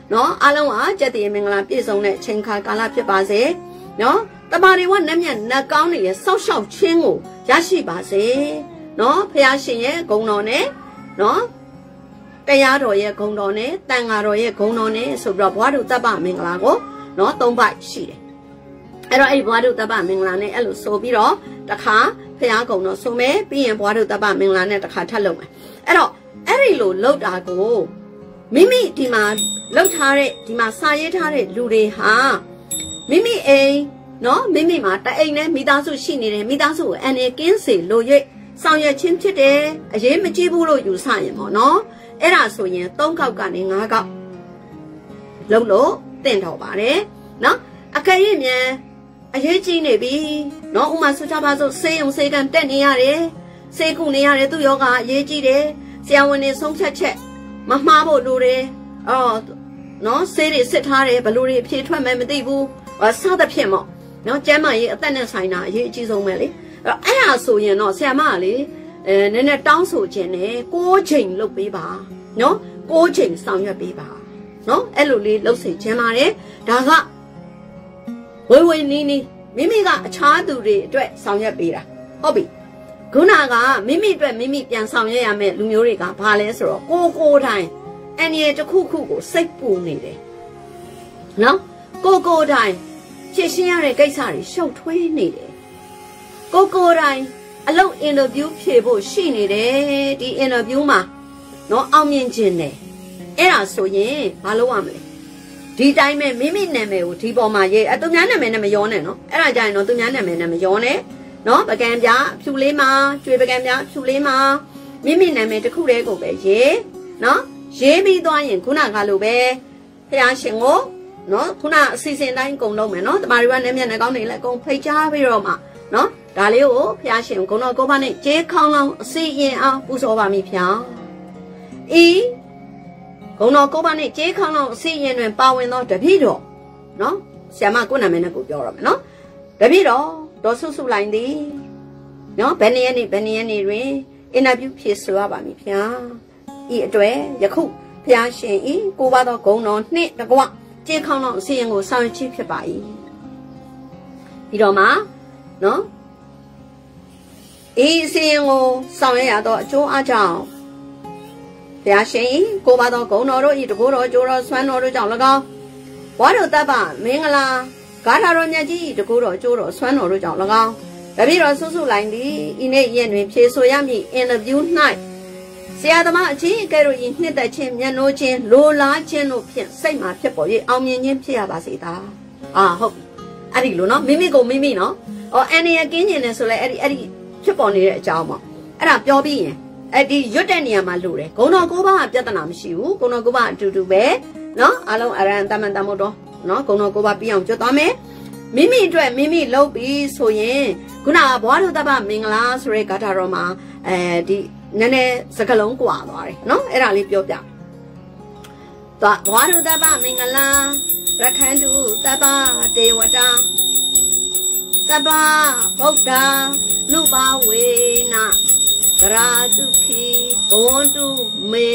[SPEAKER 1] နော်အားလုံးကကြက်တည်မင်္ဂလာပြည့်စုံတဲ့ချိန်ခါကာလဖြစ်ပါစေနော်တပါရီဝနတ်မြတ်နတ်ကောင်းတွေရဲ့စောက်ရှောက်ခြင်းကိုရရှိပါစေနော်ဖះရှင်ရဲ့ဂုဏ်တော်နဲ့နော်တရားတော်ရဲ့ဂုဏ်တော်နဲ့တန်ဃာတော်ရဲ့ဂုဏ်တော်နဲ့ဆိုပြီးတော့ဘွားတို့တပ္ပမင်္ဂလာကိုနော်သုံးပိုက်ရှိတယ်အဲ့တော့အဲ့ဘွားတို့တပ္ပမင်္ဂလာနဲ့အဲ့လိုဆိုပြီးတော့တခါဖះဂုဏ်တော်ဆိုမယ်ပြီးရင်ဘွားတို့တပ္ပမင်္ဂလာနဲ့တခါထပ်လုပ်မယ်အဲ့တော့အဲ့ဒီလိုလုပ်တာကိုမိမိဒီမှာလုပ်ထားတဲ့ဒီမှာစာရေးထားတဲ့လူတွေဟာမိမိအိမ်နော်မိမိမှာတအိမ်နဲ့မိသားစုရှိနေတယ်မိသားစုကိုအန်ရကင်းစေလို့၍ဆောင်ရွက်ခြင်းဖြစ်တယ်အရေးမကြီးဘူးလို့ယူဆရင်ပေါ့နော်အဲ့ဒါဆိုရင်သုံးခေါက်ကနေငါးခေါက်လုပ်လို့တင့်တော်ပါတယ်နော်အကယ်၍မြန်အရေးကြီးနေပြီနော်ဥမာဆိုကြပါစို့ဆေးရုံဆေးကန်တက်နေရတယ်ဆေးကုနေရတယ်သူ့ယောဂအရေးကြီးတယ်ဆရာဝန်တွေဆုံးဖြတ်ချက်မမှားဖို့လိုတယ်အော်နော်ဆေးတွေစစ်ထားတယ်ဘလို့တွေအဖြေထွက်မယ်မသိဘူးစသဖြင့်ပေါ့နော်ကျမ်းမာရေးအသက်နဲ့ဆိုင်တာအရေးအကြီးဆုံးပဲလေအဲ့ဒါဆိုရင်တော့ဆရာမကလေအဲနည်းနည်းတောင်းဆိုခြင်းနဲ့ကိုးချိန်လုပ်ပေးပါနော်ကိုးချိန်ဆောင်ရွက်ပေးပါနော်အဲ့လိုလေးလုပ်စေချင်ပါတယ်ဒါကဝေဝေနီးနီးမိမိကအခြားသူတွေအတွက်ဆောင်ရွက်ပေးတာဟုတ်ပြီခုနကမိမိအတွက်မိမိပြန်ဆောင်ရွက်ရမယ်လူမျိုးတွေကဘာလဲဆိုတော့ကိုကိုတိုင်းအန်ရတစ်ခုခုကိုစိတ်ပူနေတယ်နော်ကိုကိုတိုင်းဖြည့်ရှင်းရတဲ့ကိစ္စတွေရှုပ်ထွေးနေတယ်ကိုကိုတိုင်းအလုပ်အင်တာဗျူးဖြေဖို့ရှိနေတယ်ဒီအင်တာဗျူးမှာနော်အောင်မြင်ခြင်းတယ်အဲ့ဒါဆိုရင်ဘာလုပ်ရမလဲဒီတိုင်းပဲမိမိနာမည်ကိုဒီပေါ်မှာရေးအသူများနာမည်နဲ့မရောနဲ့နော်အဲ့ဒါကြရင်တော့သူများနာမည်နဲ့မရောနဲ့နော်ပကံပြဖြူလေးမှာကျွေပကံပြဖြူလေးမှာမိမိနာမည်တစ်ခုတည်းကိုပဲရေးနော်ရေးပြီးသွားရင်ခုနကလိုပဲဖះရှင်ကိုနော်ခုနအစီအစဉ်တိုင်းကုန်လုံးမယ်နော်တမာရီကနဲ့မျက်နှာကောင်းနေလဲအကုန်ဖိတ်ချပြီးတော့မှနော်ဒါလေးကိုဖះရှင်ကိုတော့ကိုပါနဲ့ကျေးခေါင်းလောင်းအစီရင်အောင်ပူဇော်ပါမိဖះဤဂုံတော်ကိုပါနဲ့ကျေးခေါင်းလောင်းအစီရင်တွင်ပါဝင်သောတပည့်တော်နော်ဆရာမကိုနာမည်နဲ့ကိုပြောရမယ်နော်တပည့်တော်တော်ဆုစုလိုက်သည်နော်ဘယ်နေရနေဘယ်နေရနေတွင်အင်တာဗျူးဖြေဆိုရပါမိဖះဤအတွက်ယခုဖះရှင်ဤကိုပါသောဂုံတော်နှင့်တကွကျေးခေါင်းလောင်းအစီရင်ကိုဆောင်ရွက်ခြင်းဖြစ်ပါ၏ပြီးတော့မှနော်ဤအစီရင်ကိုဆောင်ရွက်ရသောအကျိုးအကြောင်းဘုရားရှင်ဤကိုပါသောဂုဏ်တော်တို့ဤတကူတော်ကျိုးတော်ဆွမ်းတော်တို့ကြောင့်၎င်းဘွားတို့တပ္ပမင်္ဂလာဂါထာတော်မြတ်ကြီးဤတကူတော်ကျိုးတော်ဆွမ်းတော်တို့ကြောင့်၎င်းတပည့်တော်ဆုစုလိုက်သည်ဤနေ့ရက်တွင်ဖြေဆိုရမည့်အင်တာဗျူး၌ဆရာသမားအကြီးအကဲတို့ဤနှစ်သက်ခြင်းမျက်နှိုးခြင်းလိုလားခြင်းတို့ဖြင့်စိတ်မှာဖြစ်ပေါ်၍အောင်မြင်ခြင်းဖြစ်ရပါစေသာအာဟုတ်အဲ့ဒီလိုနော်မိမိကိုမိမိနော်အော်အန်ရကင်းကျင်နေဆိုလဲအဲ့ဒီအဲ့ဒီဖြစ်ပေါ်နေတဲ့အကြောင်းပေါ့အဲ့ဒါပြောပြီးရင်အဲ့ဒီရွတ်တဲ့နေရာမှာလို့တယ်ဂုံတော်ကိုပါပြဿနာမရှိဘူးဂုံတော်ကိုပါအတူတူပဲနော်အားလုံးအရန်တမန်တမို့တော့နော်ဂုံတော်ကိုပါပြီးအောင်ကျွတ်သွားမယ်မိမိအတွက်မိမိလုပ်ပြီးဆိုရင်ခုနကဘွားတို့တပ္ပမင်္ဂလာဆိုရဲဂါထာတော်မှာအဲဒီနည်းနည်းစကလုံးကွာသွားတယ်နော်အဲ့ဒါလေးပြောပြသွားဘွားတို့တပ္ပမင်္ဂလာရခန္တုတပ္ပတေဝတာတပ္ပဗုဒ္ဓနုပါဝေနကရာတုခိဘဝန္တုမေ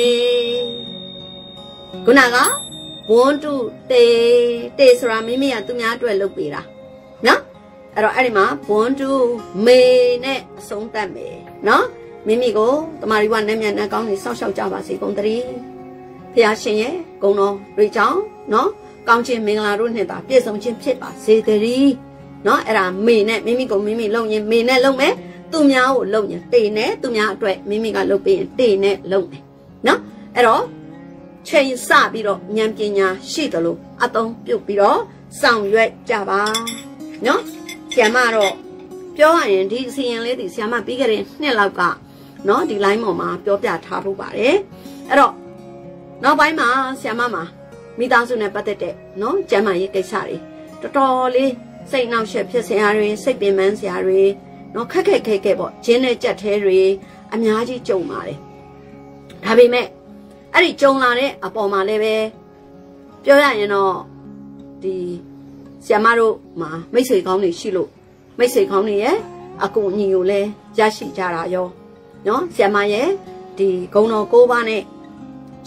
[SPEAKER 1] ခုနကဘဝန္တုတေတေဆိုတာမိမိကသူများအတွက်လုပ်ပေးတာနော်အဲ့တော့အဲ့ဒီမှာဘဝန္တုမေနဲ့အဆုံးသတ်မယ်နော်မိမိကိုတမာရီဝနဲ့မျက်နှာကောင်းနေစောက်ရှောက်ကြပါစေကုန်တည်းဖះရှင်ရဲ့ဂုဏ်တော်တွေကြောင့်နော်ကောင်းခြင်းမင်္ဂလာတို့နဲ့သာပြည့်စုံခြင်းဖြစ်ပါစေတည်းနော်အဲ့ဒါမေနဲ့မိမိကိုမိမိလုံရင်မေနဲ့လုံမယ်သူများကိုလုံရင်တေနဲ့သူများအတွက်မိမိကလုပ်ပြီးရင်တေနဲ့လုံမယ်နော်အဲ့တော့ချိန်စပြီးတော့ဉာဏ်ပညာရှိတယ်လို့အသုံးပြုတ်ပြီးတော့ဆောင်ရွက်ကြပါနော်ဆရာမတော့ပြောရရင်ဒီအစီရင်လေးဒီဆရာမပြီးခဲ့တဲ့နှစ်လောက်ကနော်ဒီ line ပေါ်မှာပြောပြထားဖို့ပါတယ်အဲ့တော့နောက်ပိုင်းမှာဆရာမမှာမိသားစုနဲ့ပတ်သက်တဲ့နော်ကျန်းမာရေးကိစ္စတွေတော်တော်လေးစိတ်နှောက်ယှက်ဖြစ်စရာတွေစိတ်ပင်ပန်းစရာတွေနော်ခက်ခက်ခဲခဲပေါ့ဂျင်းနဲ့ကြက်သေးတွေအများကြီးကြုံပါတယ်ဒါပေမဲ့အဲ့ဒီကြုံလာတဲ့အပေါ်မှာလည်းပဲပြောရရင်တော့ဒီဆရာမတို့မှာမိတ်ဆွေကောင်းတွေရှိလို့မိတ်ဆွေကောင်းတွေရဲ့အကူအညီကိုလည်းရရှိကြတာရောနော်ဆရာမရဲ့ဒီဂုဏ်တော်၉ပါးနဲ့ကျ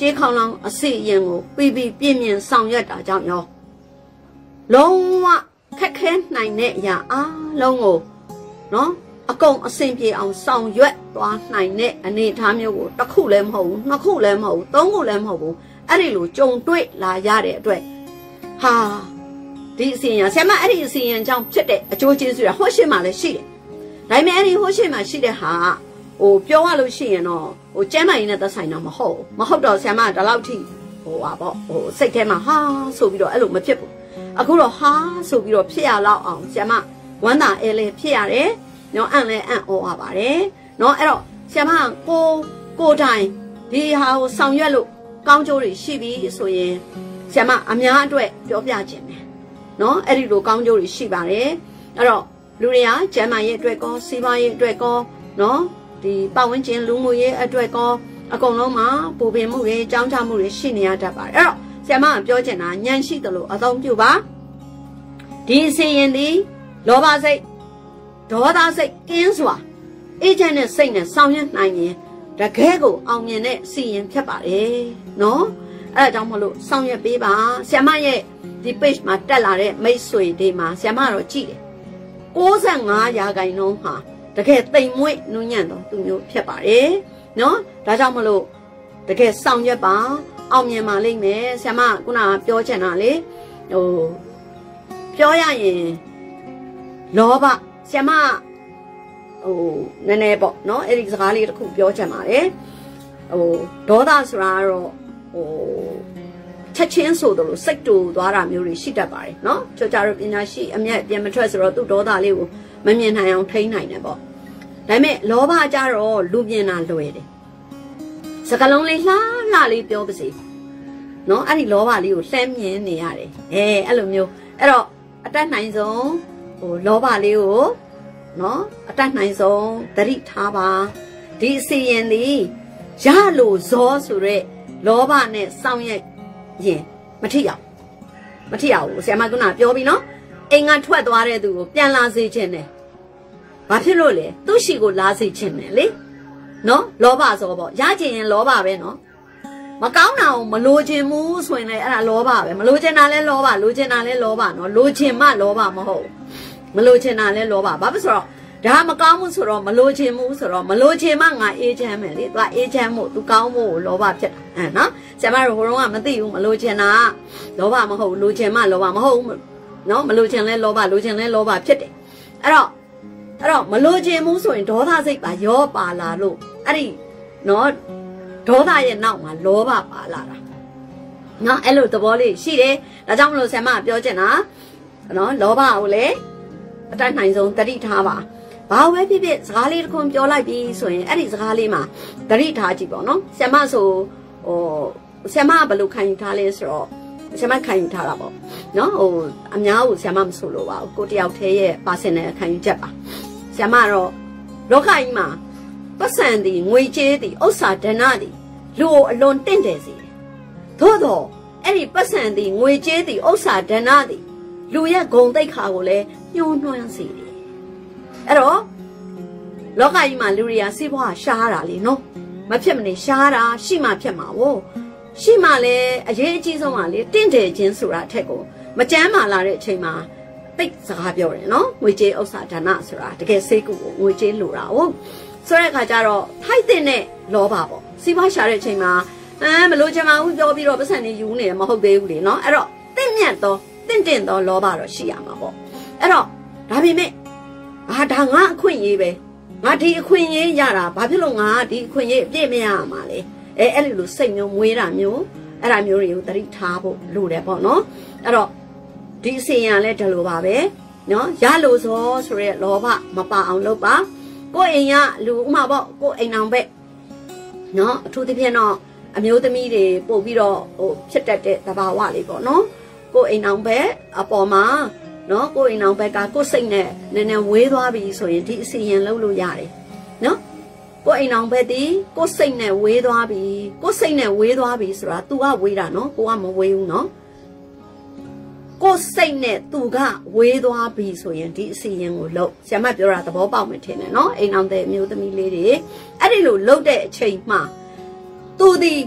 [SPEAKER 1] ကြေးခေါလောင်အစီအရင်ကိုပြီးပြီးပြင်းပြင်းဆောင်ရွက်တာကြောင့်ရောလုံးဝခက်ခဲနိုင်တဲ့အရာအားလုံးကိုနော်အကုန်အဆင်ပြေအောင်ဆောင်ရွက်သွားနိုင်တဲ့အနေအထားမျိုးကိုတစ်ခုလည်းမဟုတ်ဘူးနှစ်ခုလည်းမဟုတ်ဘူးသုံးခုလည်းမဟုတ်ဘူးအဲ့ဒီလိုကြုံတွေ့လာရတဲ့အတွက်ဟာဒီအစီအရင်ဆရာမအဲ့ဒီအစီအရင်ကြောင့်ဖြစ်တဲ့အကျိုးကျေးဇူးတွေဟိုရှိမှလည်းရှိတယ်ဒါပေမဲ့အဲ့ဒီဟိုရှိမှရှိတဲ့ဟာဟိုပြောရလို့ရှိရင်တော့ဟိုကျမ်းမာရေးနဲ့သက်ဆိုင်တော့မဟုတ်မဟုတ်တော့ဆရာမဒီလောက်ထိဟိုပါပေါ့ဟိုစိတ်ထဲမှာဟာဆိုပြီးတော့အဲ့လိုမဖြစ်ဘူးအခုတော့ဟာဆိုပြီးတော့ဖြစ်ရလောက်အောင်ဆရာမဝမ်းသာအဲလေဖြစ်ရတယ်နော်အံ့လဲအံ့ဩရပါတယ်နော်အဲ့တော့ဆရာမကိုကိုတိုင်ဒီဟာကိုဆောင်ရွက်လို့ကောင်းကျိုးတွေရှိပြီဆိုရင်ဆရာမအများအတွက်ပြောပြခြင်းပဲနော်အဲ့ဒီလိုကောင်းကျိုးတွေရှိပါတယ်အဲ့တော့လူတွေကကျမ်းမာရေးအတွက်ကောစီးပွားရေးအတွက်ကောနော်ဒီပတ်ဝန်းကျင်လူမှုရေးအတွက်ကောအကုန်လုံးမှာပူပင်မှုတွေကြောင်းချမှုတွေရှိနေရတတ်ပါတယ်အဲ့တော့ဆရာမကပြောချင်တာဉာဏ်ရှိတယ်လို့အသုံးပြုပါဒီအစီရင်ဒီလောဘစိတ်ဒေါသစိတ်ကင်းစွာအေးချမ်းတဲ့စိတ်နဲ့ဆောင်ရွက်နိုင်ရင်တကယ်ကိုအောင်မြင်တဲ့အစီရင်ဖြစ်ပါတယ်နော်အဲ့ဒါကြောင့်မလို့ဆောင်ရွက်ပေးပါဆရာမရဲ့ဒီ page မှာတက်လာတဲ့မိတ်ဆွေတွေမှာဆရာမတော့ကြည့်တယ်ကိုးဆယ်ငါရာခိုင်နှုန်းဟာတကယ်တိမ်မွေ့နူးညံ့တော့သူမျိုးဖြစ်ပါတယ်နော်ဒါကြောင့်မလို့တကယ်ဆောင်ရွက်ပါအောင်မြင်ပါလိမ့်မယ်ဆရာမခုနကပြောချင်တာလေဟိုပြောရရင်လောဘဆရာမဟိုနည်းနည်းပေါ့နော်အဲ့ဒီစကားလေးတစ်ခုပြောချင်ပါတယ်ဟိုဒေါသဆိုတာကတော့ဟိုချက်ချင်းဆိုတော့စိတ်တူသွားတာမျိုးတွေရှိတတ်ပါတယ်နော်ကြောကြတော့ပညာရှိအမျက်ပြန်မထွက်ဆိုတော့သူ့ဒေါသလေးကိုမမြင်နိုင်အောင်ထိန်းနိုင်တယ်ပေါ့ဒါပေမဲ့လောဘကြတော့လူမြင်တာလွယ်တယ်စကလုံးလေးလှလှလေးပြောပါစေနော်အဲ့ဒီလောဘလေးကိုလှမ်းမြင်နေရတယ်အဲအဲ့လိုမျိုးအဲ့တော့အတတ်နိုင်ဆုံးဟိုလောဘလေးကိုနော်အတတ်နိုင်ဆုံးသတိထားပါဒီအစီရင်ဒီရလို့ဇောဆိုရက်လောဘနဲ့စောင့်ရရင်မထိအောင်မထိအောင်ဆရာမကပြောပြီနော်အိမ်ကထွက်သွားတဲ့သူကိုပြန်လာစေခြင်းနဲ့ဘာဖြစ်လို့လဲသူ့ရှိကိုလာစေခြင်းနဲ့လေနော်လောဘဇောပေါ့ရခြင်းရင်လောဘပဲနော်မကောင်းတာကိုမလိုချင်ဘူးဆိုရင်လည်းအဲ့ဒါလောဘပဲမလိုချင်တာလဲလောဘလိုချင်တာလဲလောဘနော်လိုချင်မှလောဘမဟုတ်မလိုချင်တာလဲလောဘဘာဖြစ်ဆိုတော့ဒါမကောင်းဘူးဆိုတော့မလိုချင်ဘူးဆိုတော့မလိုချင်မှငါအေးချမ်းမယ်လေသူကအေးချမ်းမှုသူကောင်းမှုကိုလောဘဖြစ်တာအဲနော်ဆရာမတို့ဟိုတုန်းကမသိဘူးမလိုချင်တာလောဘမဟုတ်ဘူးလိုချင်မှလောဘမဟုတ်ဘူးနော်မလိုချင်လဲလောဘလိုချင်လဲလောဘဖြစ်တယ်အဲ့တော့အဲ့တော့မလိုချင်ဘူးဆိုရင်ဒေါသစိတ်ပါရောပါလာလို့အဲ့ဒီနော်ဒေါသရဲ့နောက်မှာလောဘပါလာတာနော်အဲ့လိုသဘောလေးရှိတယ်ဒါကြောင့်မလို့ဆရာမပြောချင်တာနော်လောဘကိုလေအတတ်နိုင်ဆုံးတတိထားပါဘာဝဲဖြစ်ဖြစ်စကားလေးတစ်ခုပြောလိုက်ပြီးဆိုရင်အဲ့ဒီစကားလေးမှာတတိထားကြည့်ပေါ့နော်ဆရာမဆိုဟိုဆရာမဘယ်လိုခံယူထားလဲဆိုတော့ဆရာမခံယူထားတာပေါ့နော်ဟိုအများကိုဆရာမမဆိုလို့ပါဘူးကိုတယောက်တည်းရဲ့ personal ခံယူချက်ပါဆရာမတော့လောကကြီးမှာပတ်စံသည်ငွေကြေးသည်ဥစ္စာဒဏသည်လူကိုအလွန်တင့်တယ်စေသို့တော့အဲ့ဒီပတ်စံသည်ငွေကြေးသည်ဥစ္စာဒဏသည်လူရဲ့ဂုဏ်သိက္ခာကိုလည်းညှိုးနှွမ်းစေတယ်အဲ့တော့လောကကြီးမှာလူတွေကစီးပွားရှားတာလေနော်မဖြစ်မနေရှားတာရှိမှဖြစ်မှာဝရှိမှလည်းအရေးအကြီးဆုံးကလေတင့်တယ်ခြင်းဆိုတာအထက်ကိုမကြမ်းမာလာတဲ့အချိန်မှာတိတ်စကားပြောတယ်နော်ငွေကြေးဥစ္စာဒါနဆိုတာတကယ်စိတ်ကူကိုငွေကြေးလိုတာဟုတ်ဆိုတဲ့အခါကျတော့ထိုက်တဲ့နဲ့လောဘပေါ့စီးပွားရှာတဲ့အချိန်မှာအဲမလို့ချင်ပါဘူးပြောပြီးတော့ပတ်စံနေယူနေတယ်မဟုတ်သေးဘူးလေနော်အဲ့တော့တင့်မြတ်တော့တင့်တင့်တော့လောဘတော့ရှိရမှာပေါ့အဲ့တော့ဒါပေမဲ့အာဒါငါအခွင့်ရေးပဲငါဒီအခွင့်ရေးရတာဘာဖြစ်လို့ငါဒီအခွင့်ရေးအပြည့်မရမှာလဲအဲအဲ့လိုလိုစိတ်မျိုးမွေးတာမျိုးအဲ့ဒါမျိုးတွေကိုသတိထားဖို့လိုတယ်ပေါ့နော်အဲ့တော့ဒီအစီအရင်လည်းဒီလိုပါပဲနော်ရလို့စောဆိုရဲလောဘမပါအောင်လုပ်ပါကိုယ်အိမ်ကလူဥမာပေါ့ကိုယ်အိမ်အောင်ပဲနော်အထူးသဖြင့်တော့အမျိုးသမီးတွေပို့ပြီးတော့ဟိုဖြစ်တတ်တဲ့သဘာဝလေးပေါ့နော်ကိုယ်အိမ်အောင်ပဲအပေါ်မှာနော်ကိုယ်အိမ်အောင်ဘက်ကကိုယ်စိတ်နဲ့နည်းနည်းဝေးသွားပြီဆိုရင်ဒီအစီရင်လုပ်လို့ရတယ်နော်ကိုယ်အိမ်အောင်ဘက်ဒီကိုယ်စိတ်နဲ့ဝေးသွားပြီကိုယ်စိတ်နဲ့ဝေးသွားပြီဆိုတာ तू ကဝေးတာနော်ကိုကမဝေးဘူးနော်ကိုယ်စိတ်နဲ့ तू ကဝေးသွားပြီဆိုရင်ဒီအစီရင်ကိုလုပ်ဆရာမပြောတာသဘောပေါက်မှထင်တယ်နော်အိမ်အောင်တဲ့အမျိုးသမီးလေးတွေအဲ့ဒီလိုလုပ်တဲ့အချိန်မှာ तू ဒီ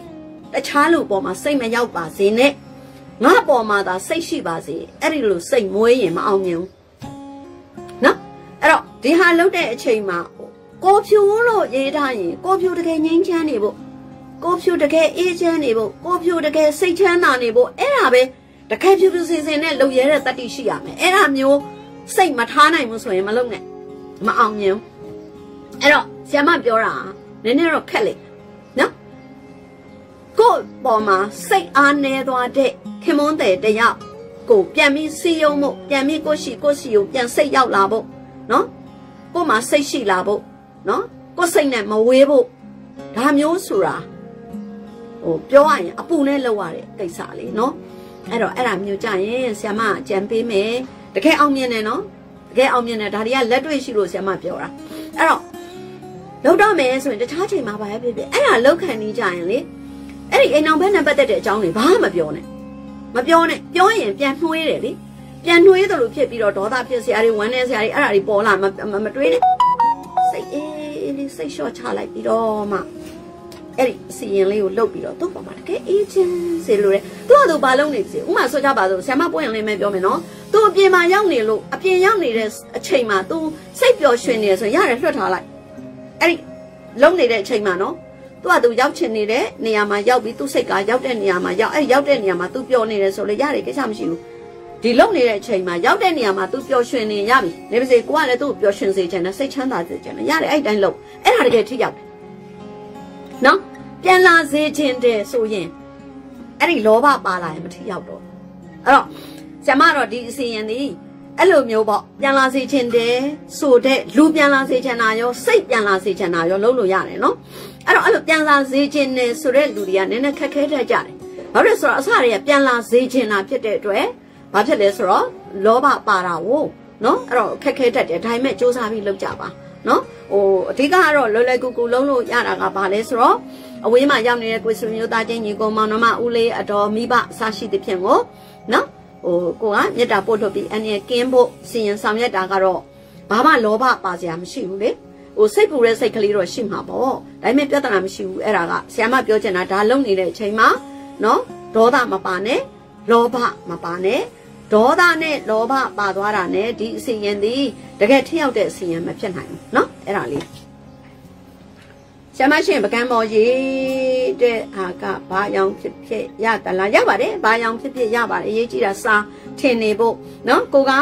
[SPEAKER 1] တခြားလူပေါ်မှာစိတ်မရောက်ပါစေနဲ့ငါပေါ်မှာသာစိတ်ရှိပါစေအဲ့ဒီလိုစိတ်မွေးရင်မအောင်မြင်ဘူးနော်အဲ့တော့ဒီဟာလုပ်တဲ့အချိန်မှာကိုဖြူလို့ရေးထားရင်ကိုဖြူတကယ်ငြိမ်းချမ်းနေဖို့ကိုဖြူတကယ်အေးချမ်းနေဖို့ကိုဖြူတကယ်စိတ်ချမ်းသာနေဖို့အဲ့ဒါပဲတကယ်ဖြူဖြူစင်စင်နဲ့လုပ်ရတဲ့တတိရှိရမယ်အဲ့ဒါမျိုးစိတ်မထားနိုင်ဘူးဆိုရင်မလုပ်နဲ့မအောင်မြင်အဲ့တော့ဆရာမပြောတာနည်းနည်းတော့ခက်လေနော်ကို့ပေါ်မှာစိတ်အားနေသွားတဲ့ခင်မွန်းတဲ့တယောက်ကိုပြန်ပြီးစီယုံမှုပြန်ပြီးကိုရှိကိုရှိကိုပြန်စိတ်ရောက်လာဖို့နော်ကို့မှာစိတ်ရှိလာဖို့နော်ကို့စိတ်နဲ့မဝေးဖို့ဒါမျိုးဆိုတာဟိုပြောရရင်အပူနဲ့လောက်ရတဲ့ကိစ္စလေးနော်အဲ့တော့အဲ့ဒါမျိုးကြရင်ဆရာမအကြံပေးမယ်တကယ်အောင်မြင်တယ်နော်တကယ်အောင်မြင်တယ်ဒါတွေကလက်တွေ့ရှိလို့ဆရာမပြောတာအဲ့တော့လောက်တော့မယ်ဆိုရင်တခြားချိန်မှာပါပဲဖြစ်ဖြစ်အဲ့ဒါလောက်ခံနေကြရင်လေအဲ့ဒီအိမ်အောင်ဘက်နဲ့ပတ်သက်တဲ့အကြောင်းတွေဘာမှမပြောနဲ့မပြောနဲ့ပြောရင်ပြန်နှွေးတယ်လေပြန်နှွေးတယ်လို့ဖြစ်ပြီးတော့ဒေါသဖြစ်စရာတွေဝမ်းနည်းစရာတွေအဲ့ဒါတွေပေါ်လာမတွေးနဲ့စိတ်အေးလေးစိတ်လျှော့ချလိုက်ပြီးတော့မှအဲ့ဒီစီရင်လေးကိုလုတ်ပြီးတော့သူ့ပေါ်မှာတကယ်အေးချမ်းစေလို့လေသူ့ဟာသူဘာလုပ်နေစီဥမာဆိုကြပါစို့ဆရာမပွင့်ရင်လေးမဲပြောမယ်နော်သူအပြင်မှာရောက်နေလို့အပြင်ရောက်နေတဲ့အချိန်မှာသူစိတ်ပျော်ရွှင်နေဆိုရင်ရတယ်လွှတ်ထားလိုက်အဲ့ဒီလုံနေတဲ့အချိန်မှာနော်သူကသူရောက်ချင်နေတဲ့နေရာမှာရောက်ပြီးသူ့စိတ်ကရောက်တဲ့နေရာမှာရောက်အဲ့ရောက်တဲ့နေရာမှာသူပျော်နေတယ်ဆိုလေရတယ်ကိစ္စမရှိဘူးဒီလုံနေတဲ့အချိန်မှာရောက်တဲ့နေရာမှာသူပျော်ရွှင်နေရပြီနေပါစေကိုကလည်းသူ့ကိုပျော်ရွှင်စေချင်တယ်စိတ်ချမ်းသာစေချင်တယ်ရတယ်အဲ့တိုင်းလုံအဲ့ဒါတကယ်ထိရောက်တယ်နော်ပြန်လာစေခြင်းတဲ့ဆိုရင်အဲ့ဒီလောဘပါလာရင်မထိရောက်တော့အဲ့တော့ဆရာမတော့ဒီအစီရင်ဒီအဲ့လိုမျိုးပေါ့ပြန်လာစေခြင်းတဲ့ဆိုတဲ့လူပြန်လာစေချင်တာရောစိတ်ပြန်လာစေချင်တာရောလုံးလို့ရတယ်နော်အဲ့တော့အဲ့လိုပြန်လာစေခြင်းနဲ့ဆိုတဲ့လူတွေကနည်းနည်းခက်ခဲတတ်ကြတယ်ဘာလို့လဲဆိုတော့အစတွေကပြန်လာစေခြင်းတာဖြစ်တဲ့အတွက်ဘာဖြစ်လဲဆိုတော့လောဘပါတာကိုနော်အဲ့တော့ခက်ခဲတတ်တယ်ဒါပေမဲ့စူးစမ်းပြီးလုပ်ကြပါနော်ဟိုအဓိကကတော့လွယ်လွယ်ကူကူလုံးလို့ရတာကဘာလဲဆိုတော့အဝေးမှာရောက်နေတဲ့ကိုယ်ဆွေမျိုးသားချင်းညီကိုမောင်နှမဦးလေးအတော်မိဘအစရှိတဲ့ဖြင့်ကိုနော်ဟိုကိုကမေတ္တာပို့ထုတ်ပြီးအနေနဲ့ကင်းဖို့စီရင်ဆောင်ရွက်တာကတော့ဘာမှလောဘပါစရာမရှိဘူးလေဟိုစိတ်ပူတဲ့စိတ်ကလေးတော့ရှိမှာပေါ့ဒါပေမဲ့ပြဿနာမရှိဘူးအဲ့ဒါကဆရာမပြောချင်တာဒါလုံနေတဲ့အချိန်မှာနော်ဒေါသမပါနဲ့လောဘမပါနဲ့ဒေါသနဲ့လောဘပါသွားတာနဲ့ဒီအစီရင်သည်တကယ်ထိရောက်တဲ့အစီရင်မဖြစ်နိုင်ဘူးနော်အဲ့ဒါလေးဆရာမရှင်ပကံပေါ်ရေးတဲ့ဟာကဘာရောင်ဖြစ်ဖြစ်ရတလားရပါတယ်ဘာရောင်ဖြစ်ဖြစ်ရပါတယ်အရေးကြီးတာစာထင်နေဖို့နော်ကိုက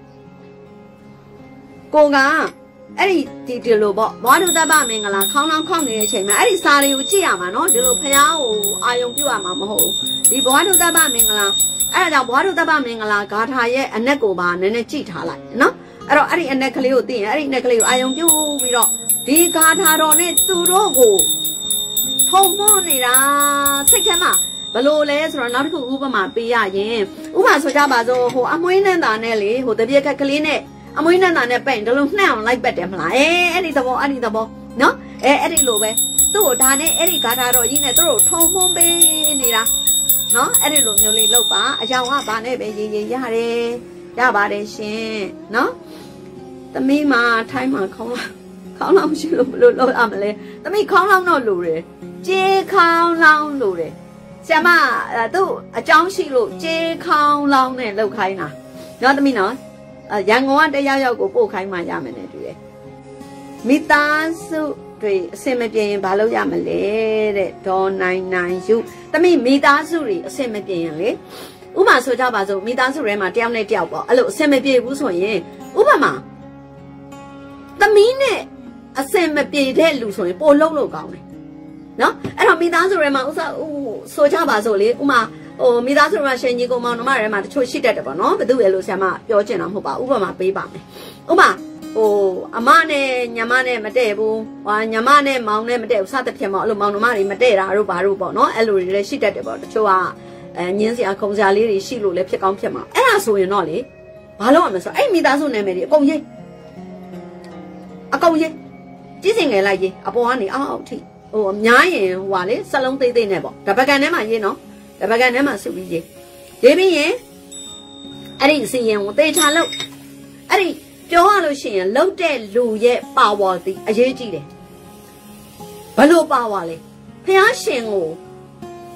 [SPEAKER 1] ကိုကအဲ့ဒီဒီဒီလိုပေါ့ဘွားတို့တပ္ပမင်္ဂလာခေါင်းလောင်းခေါင်းနေတဲ့အချိန်မှာအဲ့ဒီစာတွေကိုကြည့်ရမှာနော်ဒီလိုဖျားကိုအာယုံပြုတ်ရမှာမဟုတ်ဘူးဒီဘွားတို့တပ္ပမင်္ဂလာအဲ့ဒါကြောင့်ဘွားတို့တပ္ပမင်္ဂလာဂါထာရဲ့အနက်ကိုပါနည်းနည်းကြည့်ထားလိုက်နော်အဲ့တော့အဲ့ဒီအနက်ကလေးကိုသိရင်အဲ့ဒီအနက်ကလေးကိုအာယုံပြုတ်ပြီးတော့ဒီဂါထာတော်နဲ့သူတို့ကိုထုံမောနေတာစိတ်ထဲမှာဘလို့လဲဆိုတော့နောက်တစ်ခုဥပမာပေးရရင်ဥပမာဆိုကြပါစို့ဟိုအမွှေးနဲ့တာနဲ့လေဟိုတပြက်ကကလေးနဲ့အမွှေးနဲ့တာနဲ့ပဲ့ဒီလိုနှံ့အောင်လိုက်ပတ်တယ်မလားအဲအဲ့ဒီသဘောအဲ့ဒီသဘောနော်အဲအဲ့ဒီလိုပဲသူ့ကိုဒါနဲ့အဲ့ဒီဂါထာတော်ကြီးနဲ့သူတို့ထုံမုံပေးနေတာနော်အဲ့ဒီလိုမျိုးလေးလုပ်ပါအယောင်ကဘာနဲ့ပဲရေးရေးရတယ်ရပါတယ်ရှင်နော်သမီးမထိုင်းမှာခေါင်းခေါင်းလောင်းမရှိလို့ဘလို့လုပ်ရမလဲသမီးခေါင်းလောင်းတော့လိုတယ်ကြေးခေါင်းလောင်းလိုတယ်ဆရာမသူ့အကြောင်းရှိလို့ကြေးခေါင်းလောင်းနဲ့လုပ်ခိုင်းတာနော်သမီးနော်ရန်ကုန်ကတယောက်ယောက်ကိုပို့ခိုင်းမှရမယ်နဲ့တူတယ်မိသားစုတွေအစင်မပြေရင်ဘာလုပ်ရမလဲတဲ့ဒေါ်နိုင်နိုင်ယူသမီးမိသားစုတွေအစင်မပြေရင်လေဥပမာဆိုကြပါစို့မိသားစုထဲမှာတယောက်နဲ့တယောက်ပေါ့အဲ့လိုအစင်မပြေဘူးဆိုရင်ဥပမာသမီးနဲ့အစင်မပြေတဲ့လူဆိုရင်ပိုလုံးလို့ကောင်းတယ်နော်အဲ့တော့မိသားစုထဲမှာဥစားဆိုကြပါစို့လေဥမာဟိုမိသားစုထဲမှာရှင်ကြီးကောင်မောင်နှမထဲမှာတချို့ရှိတတ်တယ်ပေါ့နော်ဘယ်သူလဲလို့ဆရာမပြောချင်တာမဟုတ်ပါဥပမာပေးပါမယ်ဥပမာဟိုအမနဲ့ညီမနဲ့မတည့်ဘူးဟာညီမနဲ့မောင်နဲ့မတည့်ဘူးစသဖြင့်ပေါ့အဲ့လိုမောင်နှမတွေမတည့်တာတို့ဘာတို့ပေါ့နော်အဲ့လိုတွေလည်းရှိတတ်တယ်ပေါ့တချို့ကအဲညင်းစရာခုံစရာလေးတွေရှိလို့လည်းဖြစ်ကောင်းဖြစ်မှာအဲ့ဒါဆိုရင်တော့လေဘာလို့ရမလဲဆိုအဲ့မိသားစုနာမည်တွေအကုန်ရေးအကုန်ရေးကြီးစင်ငယ်လိုက်ရေးအပေါ်ကနေအောက်အောက်ထိဟိုအများရင်ဟိုပါလေစလုံးသေးသေးနဲ့ပေါ့တပကံထဲမှာရေးနော်တပကံထဲမှာစုပြီးရေးရေးပြီးရင်အဲ့ဒီစီရင်ကိုတေချာလို့အဲ့ဒီပြောရလို့ရှိရင်လှုပ်တဲ့လူရဲ့ပါဝါသည်အရေးကြီးတယ်ဘလို့ပါဝါလဲဖះရှင်ကို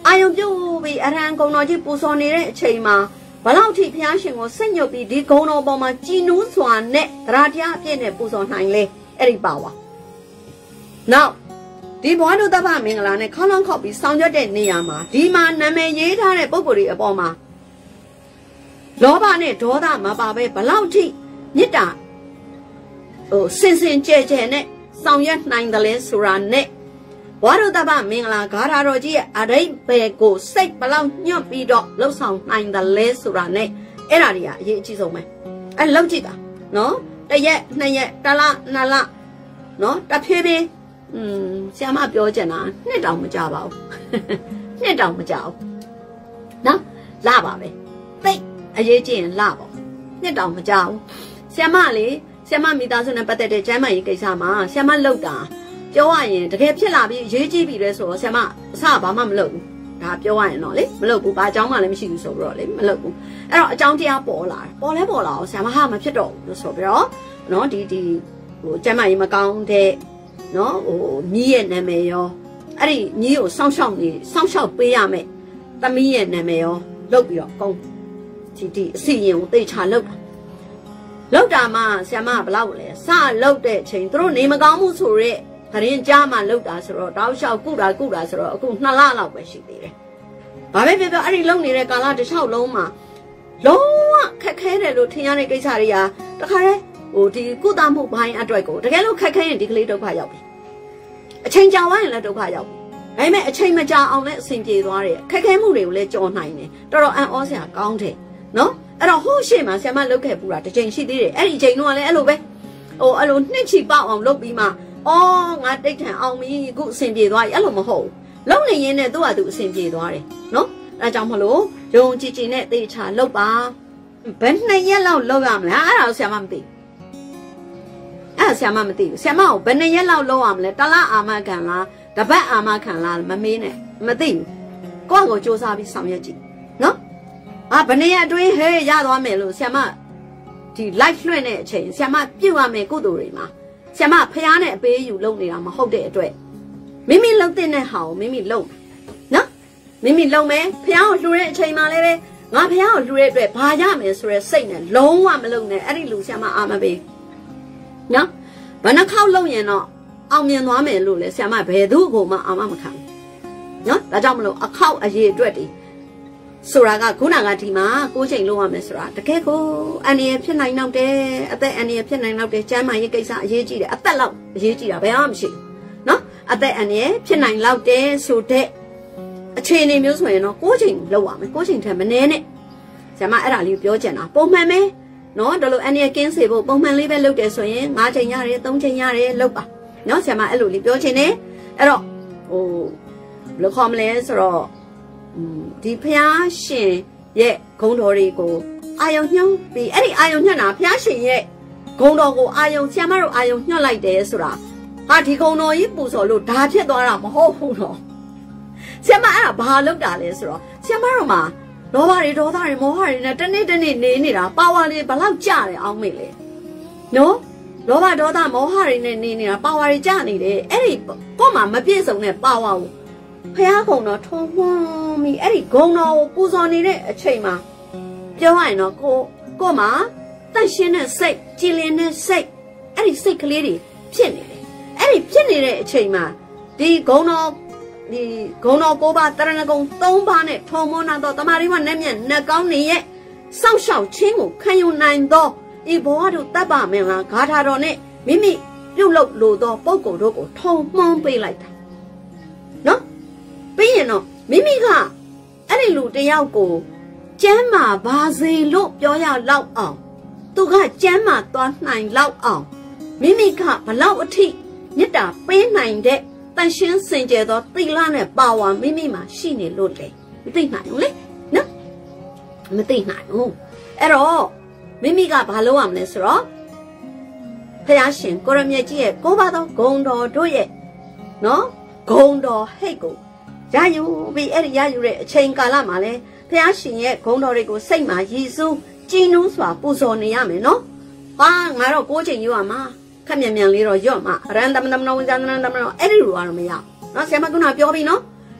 [SPEAKER 1] အာယုံပြုတ်ပြီးအရဟံဂုဏ်တော်ကြီးပူဇော်နေတဲ့အချိန်မှာဘလောက်ထိဘုရားရှင်ကိုစိတ်ညှို့ပြီးဒီဂုဏ်တော်ပေါ်မှာကြည်နူးစွာနဲ့တရားတရားအပြည့်နဲ့ပူဇော်နိုင်လေအဲ့ဒီပါဝါနောက်ဒီဘွားတို့တပ္ပမင်္ဂလာနဲ့ခေါင်းလောင်းခောက်ပြီးဆောင်ရွက်တဲ့နေရာမှာဒီမှာနာမည်ရေးထားတဲ့ပုံကိုယ်တွေအပေါ်မှာလောဘနဲ့ဒေါသမပါပဲဘလောက်ထိမေတ္တာဟိုစင်စင်ကြဲကြဲနဲ့ဆောင်ရွက်နိုင်တယ်လဲဆိုတာနဲ့ဘွားတို့တပ္ပမင်္ဂလာဂါထာတော်ကြီးရဲ့အရိပ်ပဲကိုစိတ်ဘလောက်ညှော့ပြီးတော့လှုပ်ဆောင်နိုင်တယ်လဲဆိုတာနဲ့အဲ့ဒါတွေကအရေးအကြီးဆုံးပဲအဲ့လှုပ်ကြည့်တာနော်တရက်နှစ်ရက်တလနှစ်လနော်တဖြည်းဖြည်းอืมဆရာမပြောချင်တာနှစ်တောင်မကြပါဘူးနှစ်တောင်မကြဘူးနော်လာပါပဲသိအရေးကြီးရင်လာပါနှစ်တောင်မကြဘူးဆရာမလေဆရာမမိသားစုနဲ့ပတ်သက်တဲ့ကျမ်းမာရေးကိစ္စမှာဆရာမလှုပ်တာပြောရရင်တကယ်ဖြစ်လာပြီးရေးကြည့်ပြီလဲဆိုတော့ဆရာမအစဘာမှမလုပ်ဘူးဒါပြောရရင်တော့လေမလုပ်ဘူးဘာအကြောင်းမှလည်းမရှိဘူးဆိုပြီးတော့လေမလုပ်ဘူးအဲ့တော့အကြောင်းတရားပေါ်လာပေါ်လဲပေါ်လာအောင်ဆရာမဟာမဖြစ်တော့ဘူးလို့ဆိုပြီးတော့နော်ဒီဒီဟိုကျမ်းမာရေးမကောင်းတဲ့နော်ဟိုညီရဲ့နာမည်ရောအဲ့ဒီညီကိုစောင့်ရှောက်နေစောင့်ရှောက်ပေးရမယ်သမီးရဲ့နာမည်ရောလုပ်ပြီးတော့ကောင်းဒီဒီအစီရင်ကိုသိချလုပ်တာလုပ်တာမှဆရာမကဘလောက်လဲစလုပ်တဲ့အချိန်သူတို့နေမကောင်းမှုဆိုရက်ခရင်ကြားမှလုပ်တာဆိုတော့တောက်လျှောက်ကုတာကုတာဆိုတော့အခုနှစ်လလောက်ပဲရှိသေးတယ်ဘာပဲပြောပြောအဲ့ဒီလုံနေတဲ့ကာလတစ်လျှောက်လုံးမှာလုံးဝခက်ခဲတယ်လို့ထင်ရတဲ့ကိစ္စတွေကတခါတည်းဟိုဒီကုသမှုဘိုင်းအတွက်ကိုတကယ်လို့ခက်ခဲရင်ဒီကလေးဒုက္ခရောက်ပြီအချိန်ကြာသွားရင်လည်းဒုက္ခရောက်ပြီဒါပေမဲ့အချိန်မကြာအောင်လည်းအဆင်ပြေသွားတယ်ခက်ခဲမှုတွေကိုလည်းကြော်နိုင်တယ်တော်တော်အံ့ဩစရာကောင်းတယ်နော်အဲ့တော့ဟိုးရှေ့မှာဆရာမလုပ်ခဲ့ပူတာတစ်ချိန်ရှိသေးတယ်အဲ့ဒီချိန်တော့လည်းအဲ့လိုပဲဟိုအဲ့လိုနှစ်ချီပေါက်အောင်လုပ်ပြီးမှအော်ငါတိတ်ထန်အောင်ပြီအခုအဆင်ပြေသွားပြီအဲ့လိုမဟုတ်ဘူးလုံးနေရင်းနဲ့သူ့ဟာသူအဆင်ပြေသွားတယ်နော်အဲကြောင့်မလို့ယုံကြည်ကြည်နဲ့သေချာလုပ်ပါဘယ်နှစ်ရက်လောက်လုပ်ရမလဲအဲ့ဒါကိုဆရာမမသိအဲ့ဆရာမမသိဘူးဆရာမကိုဘယ်နှစ်ရက်လောက်လုပ်ရမလဲတလားအာမခံလားတပတ်အာမခံလားမမေးနဲ့မသိဘူးကိုယ့်ကိုစူးစမ်းပြီးဆောင်ရွက်ကြည့်နော်အာဘယ်နှစ်ရက်အတွင်းဟဲ့ရသွားမယ်လို့ဆရာမဒီ live လွှင့်တဲ့အချိန်ဆရာမပြုတ်ရမယ်ကုသိုလ်တွေမှာဆရာမဖျားနဲ့အပေးယူလုပ်နေတာမဟုတ်တဲ့အတွက်မိမိလုပ်တဲ့ဟာကိုမိမိလုပ်နော်မိမိလုပ်မယ်ဖျားကိုလှူတဲ့အချိန်မှာလည်းပဲငါဖျားကိုလှူတဲ့အတွက်ဘာရမယ်ဆိုရဲစိတ်နဲ့လုံးဝမလုပ်နဲ့အဲ့ဒီလူဆရာမအာမပေးနော်ဘယ်နှခေါက်လုပ်ရင်တော့အောင်မြင်သွားမယ်လို့လဲဆရာမဘယ်သူ့ကိုမှအာမမခံနော်ဒါကြောင့်မလို့အခောက်အရေးအတွက်ဒီဆိုတာကခုနကဒီမှာကိုချိန်လုံးရမယ်ဆိုတာတကယ်ကိုအန်ရဖြစ်နိုင်တော့တယ်အသက်အန်ရဖြစ်နိုင်တော့တယ်ကျမ်းမာရေးကိစ္စအရေးကြီးတယ်အသက်လောက်အရေးကြီးတာဘယ်မှမရှိဘူးနော်အသက်အန်ရဖြစ်နိုင်တော့တယ်ဆိုတဲ့အခြေအနေမျိုးဆိုရင်တော့ကိုချိန်လုံးရမယ်ကိုချိန်ထက်မနည်းနဲ့ဆရာမအဲ့ဒါလေးပြောချင်တာပုံမှန်ပဲနော်ဒါလိုအန်ရကင်းစေဖို့ပုံမှန်လေးပဲလုပ်တယ်ဆိုရင်၅ချိန်ရတယ်၃ချိန်ရတယ်လုပ်ပါနော်ဆရာမအဲ့လိုလေးပြောချင်တယ်အဲ့တော့ဟိုဘယ်လိုခေါ်မလဲဆိုတော့ဒီဖျားရှင်ရဲ့ဂုဏ်တော်တွေကိုအာယုံညှို့ပြီးအဲ့ဒီအာယုံညှက်တာဖျားရှင်ရဲ့ဂုဏ်တော်ကိုအာယုံဆရာမတို့အာယုံညှက်လိုက်တယ်ဆိုတာဟာဒီဂုဏ်တော်ကြီးပူဇော်လို့ဒါဖြစ်သွားတာမဟုတ်ဘူးနော်ဆရာမအဲ့ဒါဘာလုပ်တာလဲဆိုတော့ဆရာမတို့မှာလောဘတွေဒေါသတွေမောဟတွေနဲ့တနေ့တနေ့နေနေတာပါဝါလေးဘလောက်ကြတယ်အောင်မေလေနော်လောဘဒေါသမောဟတွေနဲ့နေနေတာပါဝါတွေကြနေတယ်အဲ့ဒီကို့မှာမပြည့်စုံတဲ့ပါဝါကိုဖះကုံတော်ထုံးမှန်းပြီးအဲ့ဒီဂုံတော်ကိုပူဇော်နေတဲ့အချိန်မှာပြောရရင်တော့ကိုကို့မှာတန့်ရှင်းတဲ့စိတ်ကြည်လင်တဲ့စိတ်အဲ့ဒီစိတ်ကလေးတွေဖြစ်နေတယ်အဲ့ဒီဖြစ်နေတဲ့အချိန်မှာဒီဂုံတော်ဒီဂုံတော်ကိုးပါတရဏဂုံသုံးပါးနဲ့ထုံမွန်းတော့တမာရီမနဲ့မြတ်နှကောင်းနေရဲ့စောင့်ရှောက်ခြင်းကိုခံယူနိုင်သောဤဘဝတို့တပ္ပမင်္ဂလာဂါထာတော်နဲ့မိမိပြုတ်လုပ်လို့သောပုဂ္ဂိုလ်တို့ကိုထုံမှန်းပေးလိုက်တာနော်ပြီးရင်တော့မိမိကအဲ့ဒီလူတယောက်ကိုကျမ်းမာပါစေလို့ပြောရလောက်အောင်သူကကျမ်းမာသွားနိုင်လောက်အောင်မိမိကဘလောက်အထိမေတ္တာပေးနိုင်တဲ့တန်ရှင်းစင်ကြယ်သောသီလနဲ့ပါဝါမိမိမှာရှိနေလို့လေမသိနိုင်ဘူးလေနော်မသိနိုင်ဘူးအဲ့တော့မိမိကဘာလုပ်ရမလဲဆိုတော့ဘုရားရှင်ကိုရမြတ်ကြီးရဲ့ကိုးပါးသောဂုဏ်တော်တို့ရဲ့နော်ဂုဏ်တော်ဟိတ်ကိုရယူပြီးအဲ့ဒီရယူတဲ့အချိန်ကာလမှာလဲဘုရားရှင်ရဲ့ဂုဏ်တော်တွေကိုစိတ်မှာရည်စူးကြည်နူးစွာပူဇော်နေရမယ်နော်ဟာငါတော့ကိုးချိန်ယူရမှာခက်မြန်မြန်လေးတော့ရော့မှာရန်တမနမနဝဇန္နနတမနအဲ့ဒီလိုကတော့မရနော်ဆရာမကကပြောပြီနော်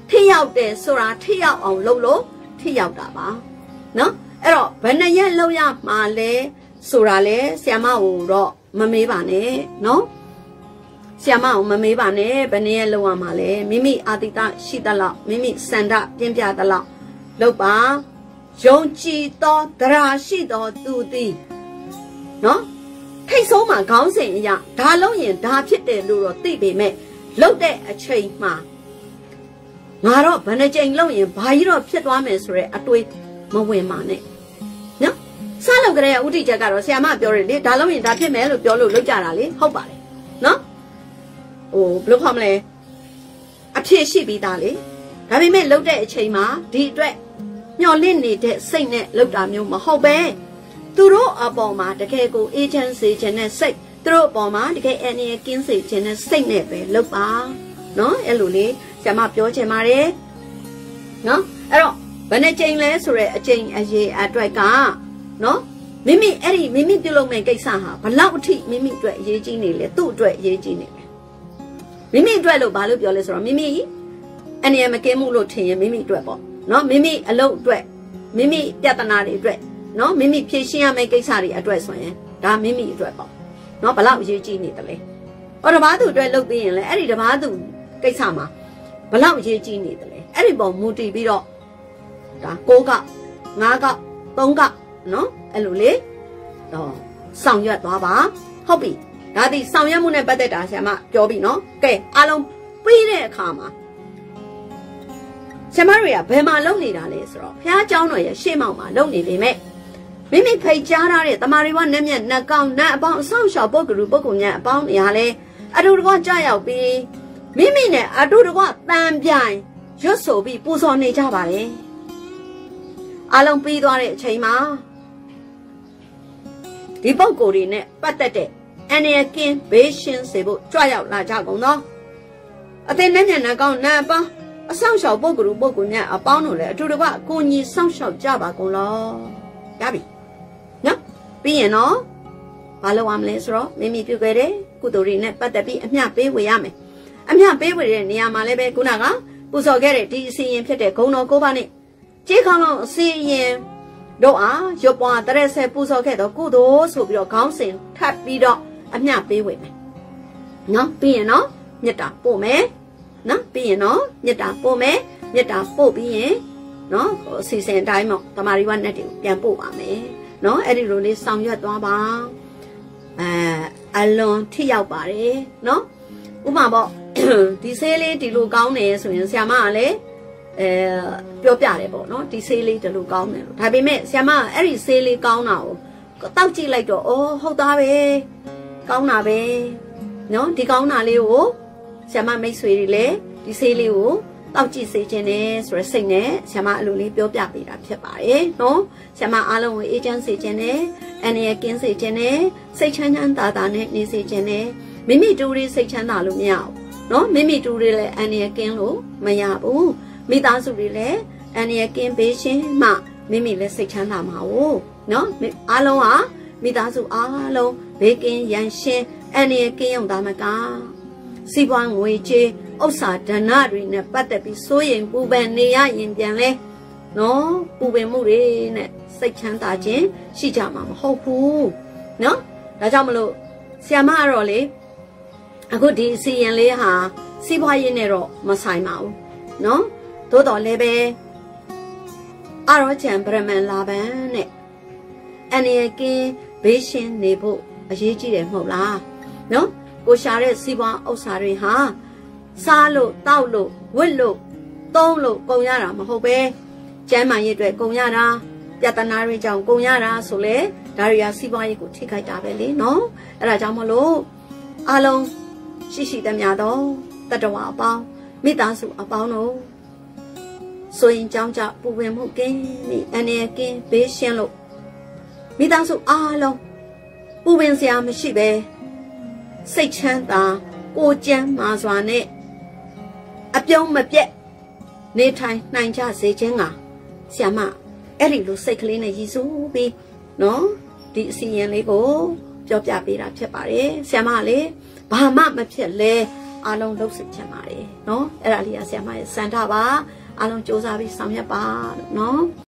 [SPEAKER 1] ထိရောက်တယ်ဆိုတာထိရောက်အောင်လုပ်လို့ထိရောက်တာပါနော်အဲ့တော့ဘယ်နှရက်လောက်ရမှာလဲဆိုတာလဲဆရာမကိုတော့မမေးပါနဲ့နော်ဆရာမကိုမမေးပါနဲ့ဘယ်နှရက်လောက်ရမှာလဲမိမိအာတိတရှိသလောက်မိမိစန္ဒပြင်းပြသလောက်လုပ်ပါယုံကြည်သောတရားရှိသောသူသည်နော်ထိတ်ဆုံးမှာခေါင်းစဉ်အရာဒါလုံးရင်ဒါဖြစ်တယ်လို့တော့သိပေမဲ့လုပ်တဲ့အချိန်မှာငါတော့ဘယ်နှကြိမ်လုပ်ရင်ဘာကြီးတော့ဖြစ်သွားမယ်ဆိုရဲအတွေးမဝင်ပါနဲ့နော်စလုပ်ကြတဲ့ဥတီချက်ကတော့ဆရာမပြောတယ်လေဒါလုံးရင်ဒါဖြစ်မယ်လို့ပြောလို့လုပ်ကြတာလေဟုတ်ပါတယ်နော်ဟိုဘယ်လိုခေါ်မလဲအဖြစ်ရှိပြီးသားလေဒါပေမဲ့လုပ်တဲ့အချိန်မှာဒီအတွက်မျော်လင့်နေတဲ့စိတ်နဲ့လုပ်တာမျိုးမဟုတ်ပဲသူတို့အပေါ်မှာတကယ်ကိုအေဂျင့်စီခြင်းနဲ့စိတ်သူတို့အပေါ်မှာတကယ်အန်ရကင်းစေခြင်းနဲ့စိတ်နဲ့ပဲလုပ်ပါနော်အဲ့လိုလေဆရာမပြောချင်ပါတယ်နော်အဲ့တော့ဘယ်နှကြိမ်လဲဆိုရဲအကြိမ်အရေးအတွက်ကနော်မိမိအဲ့ဒီမိမိပြုလုပ်မယ့်ကိစ္စဟာဘလောက်အထိမိမိအတွက်အရေးကြီးနေလဲသူ့အတွက်အရေးကြီးနေလဲမိမိအတွက်လို့ဘာလို့ပြောလဲဆိုတော့မိမိအန်ရမကင်းမှုလို့ထင်ရင်မိမိအတွက်ပေါ့နော်မိမိအလုပ်အတွက်မိမိပြဿနာတွေအတွက်နော်မိမိဖြေရှင်းရမယ့်ကိစ္စတွေအတွက်ဆိုရင်ဒါမိမိအတွက်ပေါ့နော်ဘလောက်အရေးကြီးနေတယ်လဲဟောတပားသူအတွက်လုပ်ပြီးရင်လည်းအဲ့ဒီတပားသူကိစ္စမှာဘလောက်အရေးကြီးနေတယ်လဲအဲ့ဒီပုံမူတည်ပြီးတော့ဒါကိုးကငါးကသုံးကနော်အဲ့လိုလေတော့ဆောင်ရွက်သွားပါဟုတ်ပြီဒါဒီဆောင်ရွက်မှုနဲ့ပတ်သက်တာဆရာမပြောပြီနော်ကဲအားလုံးပြီးတဲ့အခါမှာဆရာမတွေကဘယ်မှာလုပ်နေတာလဲဆိုတော့ဘုရားကျောင်းတော်ရဲ့ရှေ့မောက်မှာလုပ်နေပေမဲ့မိမိဖိတ်ကြားထားတဲ့တမာရီဝနက်မြက်နှကောင်နတ်အပေါင်းအဆောင်ရှောက်ပုဂ္ဂလူပုဂ္ဂိုလ်များအပေါင်းနေရာလဲအတူတကွကြောက်ရောက်ပြီးမိမိနဲ့အတူတကွတန်ပြိုင်ရွတ်ဆိုပြီးပူဇော်နေကြပါလေအလုံးပြီးသွားတဲ့အချိန်မှာဒီပုဂ္ဂိုလ်တွေနဲ့ပတ်သက်တဲ့အန်ရကင်းဘေးရှင်းစေဖို့ကြွရောက်လာကြကုန်သောအသင်နဲ့မျက်နှာကောင်းနတ်အပေါင်းအဆောင်ရှောက်ပုဂ္ဂလူပုဂ္ဂိုလ်များအပေါင်းတို့လည်းအတူတကွကိုညီဆောင်ရှောက်ကြပါကုန်လောရပြီနော်ပြီးရင်တော့ဘာလုပ်ရမလဲဆိုတော့မိမိပြုခဲ့တဲ့ကုသိုလ်တွေနဲ့ပတ်သက်ပြီးအမျှပေးဝေရမယ်အမျှပေးဝေတဲ့နေရာမှာလည်းပဲခုနကပူဇော်ခဲ့တဲ့ဒီအစီရင်ဖြစ်တဲ့ဂုဏ်တော်ကိုးပါးနဲ့ကြေးခေါင်းလုံးအစီရင်တို့အားရွပွားတရက်ဆက်ပူဇော်ခဲ့တော့ကုသိုလ်ဆိုပြီးတော့ခေါင်းစဉ်ထပ်ပြီးတော့အမျှပေးဝေမယ်နော်ပြီးရင်တော့မေတ္တာပို့မယ်နော်ပြီးရင်တော့မေတ္တာပို့မယ်မေတ္တာပို့ပြီးရင်နော်အစီစဉ်အတိုင်းပေါ့တမာရီဝတ်နဲ့တွေကိုပြန်ပို့ပါမယ်နော်အဲ့ဒီလိုလေးဆောင်ရွက်သွားပါအဲအလွန်ထိရောက်ပါတယ်နော်ဥပမာပေါ့ဒီဆေးလေးဒီလိုကောင်းတယ်ဆိုရင်ဆရာမကလည်းအဲပြောပြတယ်ပေါ့နော်ဒီဆေးလေးဒီလိုကောင်းတယ်လို့ဒါပေမဲ့ဆရာမအဲ့ဒီဆေးလေးကောင်းတာကိုတောက်ကြည့်လိုက်တော့အော်ဟုတ်သားပဲကောင်းတာပဲနော်ဒီကောင်းတာလေးကိုဆရာမမိတ်ဆွေတွေလည်းဒီဆေးလေးကိုတောက်ကြည့်စေခြင်းနဲ့ဆိုရယ်စိတ်နဲ့ဆရာမအလိုလေးပြောပြပေးတာဖြစ်ပါတယ်နော်ဆရာမအားလုံးကိုအေးချမ်းစေခြင်းနဲ့အန္တရာယ်ကင်းစေခြင်းနဲ့စိတ်ချမ်းချမ်းသာသာနဲ့နေစေခြင်းနဲ့မိမိတူတွေစိတ်ချမ်းသာလို့မရဘူးနော်မိမိတူတွေလည်းအန္တရာယ်ကင်းလို့မရဘူးမိသားစုတွေလည်းအန္တရာယ်ကင်းပေးခြင်းမှမိမိလည်းစိတ်ချမ်းသာမှာ哦နော်အားလုံးဟာမိသားစုအားလုံးဘေးကင်းရန်ရှင်းအန္တရာယ်ကင်းရုံသာမကစီးပွားငွေကြေးဥစ္စာဒဏတွေနဲ့ပတ်သက်ပြီးစိုးရိမ်ပူပန်နေရရင်ပြန်လဲနော်ပူပန်မှုတွေနဲ့စိတ်ချမ်းသာခြင်းရှိကြမှာမဟုတ်ဘူးနော်ဒါကြောင့်မလို့ဆရာမကတော့လေအခုဒီအစီရင်လေးဟာစီးပွားရေးနဲ့တော့မဆိုင်ပါဘူးနော်သို့တော်လည်းပဲအရောချံဗရမန်လာပန်နဲ့အန်ရကင်းဘေးရှင်းနေဖို့အရေးကြီးတယ်မဟုတ်လားနော်ကိုရှာတဲ့စီးပွားဥစ္စာတွေဟာစားလို့တောက်လို့ဝတ်လို့သုံးလို့ကုန်ရတာမဟုတ်ပဲကျန်းမာရေးအတွက်ကုန်ရတာပြဿနာတွေကြောင့်ကုန်ရတာဆိုလေဒါတွေကစီးပွားရေးကိုထိခိုက်တာပဲလေနော်အဲ့ဒါကြောင့်မလို့အားလုံးရှိရှိသမျှတော့တတဝအပေါင်းမိသားစုအပေါင်းတို့ဆိုရင်ကြောင်းကြပူပင်မှုကင်းမိအနေကင်းဘေးရှင်းလို့မိသားစုအားလုံးပူပင်စရာမရှိပဲစိတ်ချမ်းသာကိုကျမ်းမာစွာနဲ့အပြုံးမပြတ်နေထိုင်နိုင်ကြစေခြင်းကဆရာမအဲ့ဒီလိုစိတ်ကလေးနဲ့ရည်စူးပြီးနော်ဒီအစီရင်လေးကိုပြောပြပေးတာဖြစ်ပါတယ်ဆရာမလည်းဘာမှမဖြစ်လဲအားလုံးလုပ်စစ်ချင်ပါတယ်နော်အဲ့ဒါလေးကဆရာမရဲ့စံထားပါအားလုံးစ조사ပြီးဆောင်ရွက်ပါလို့နော်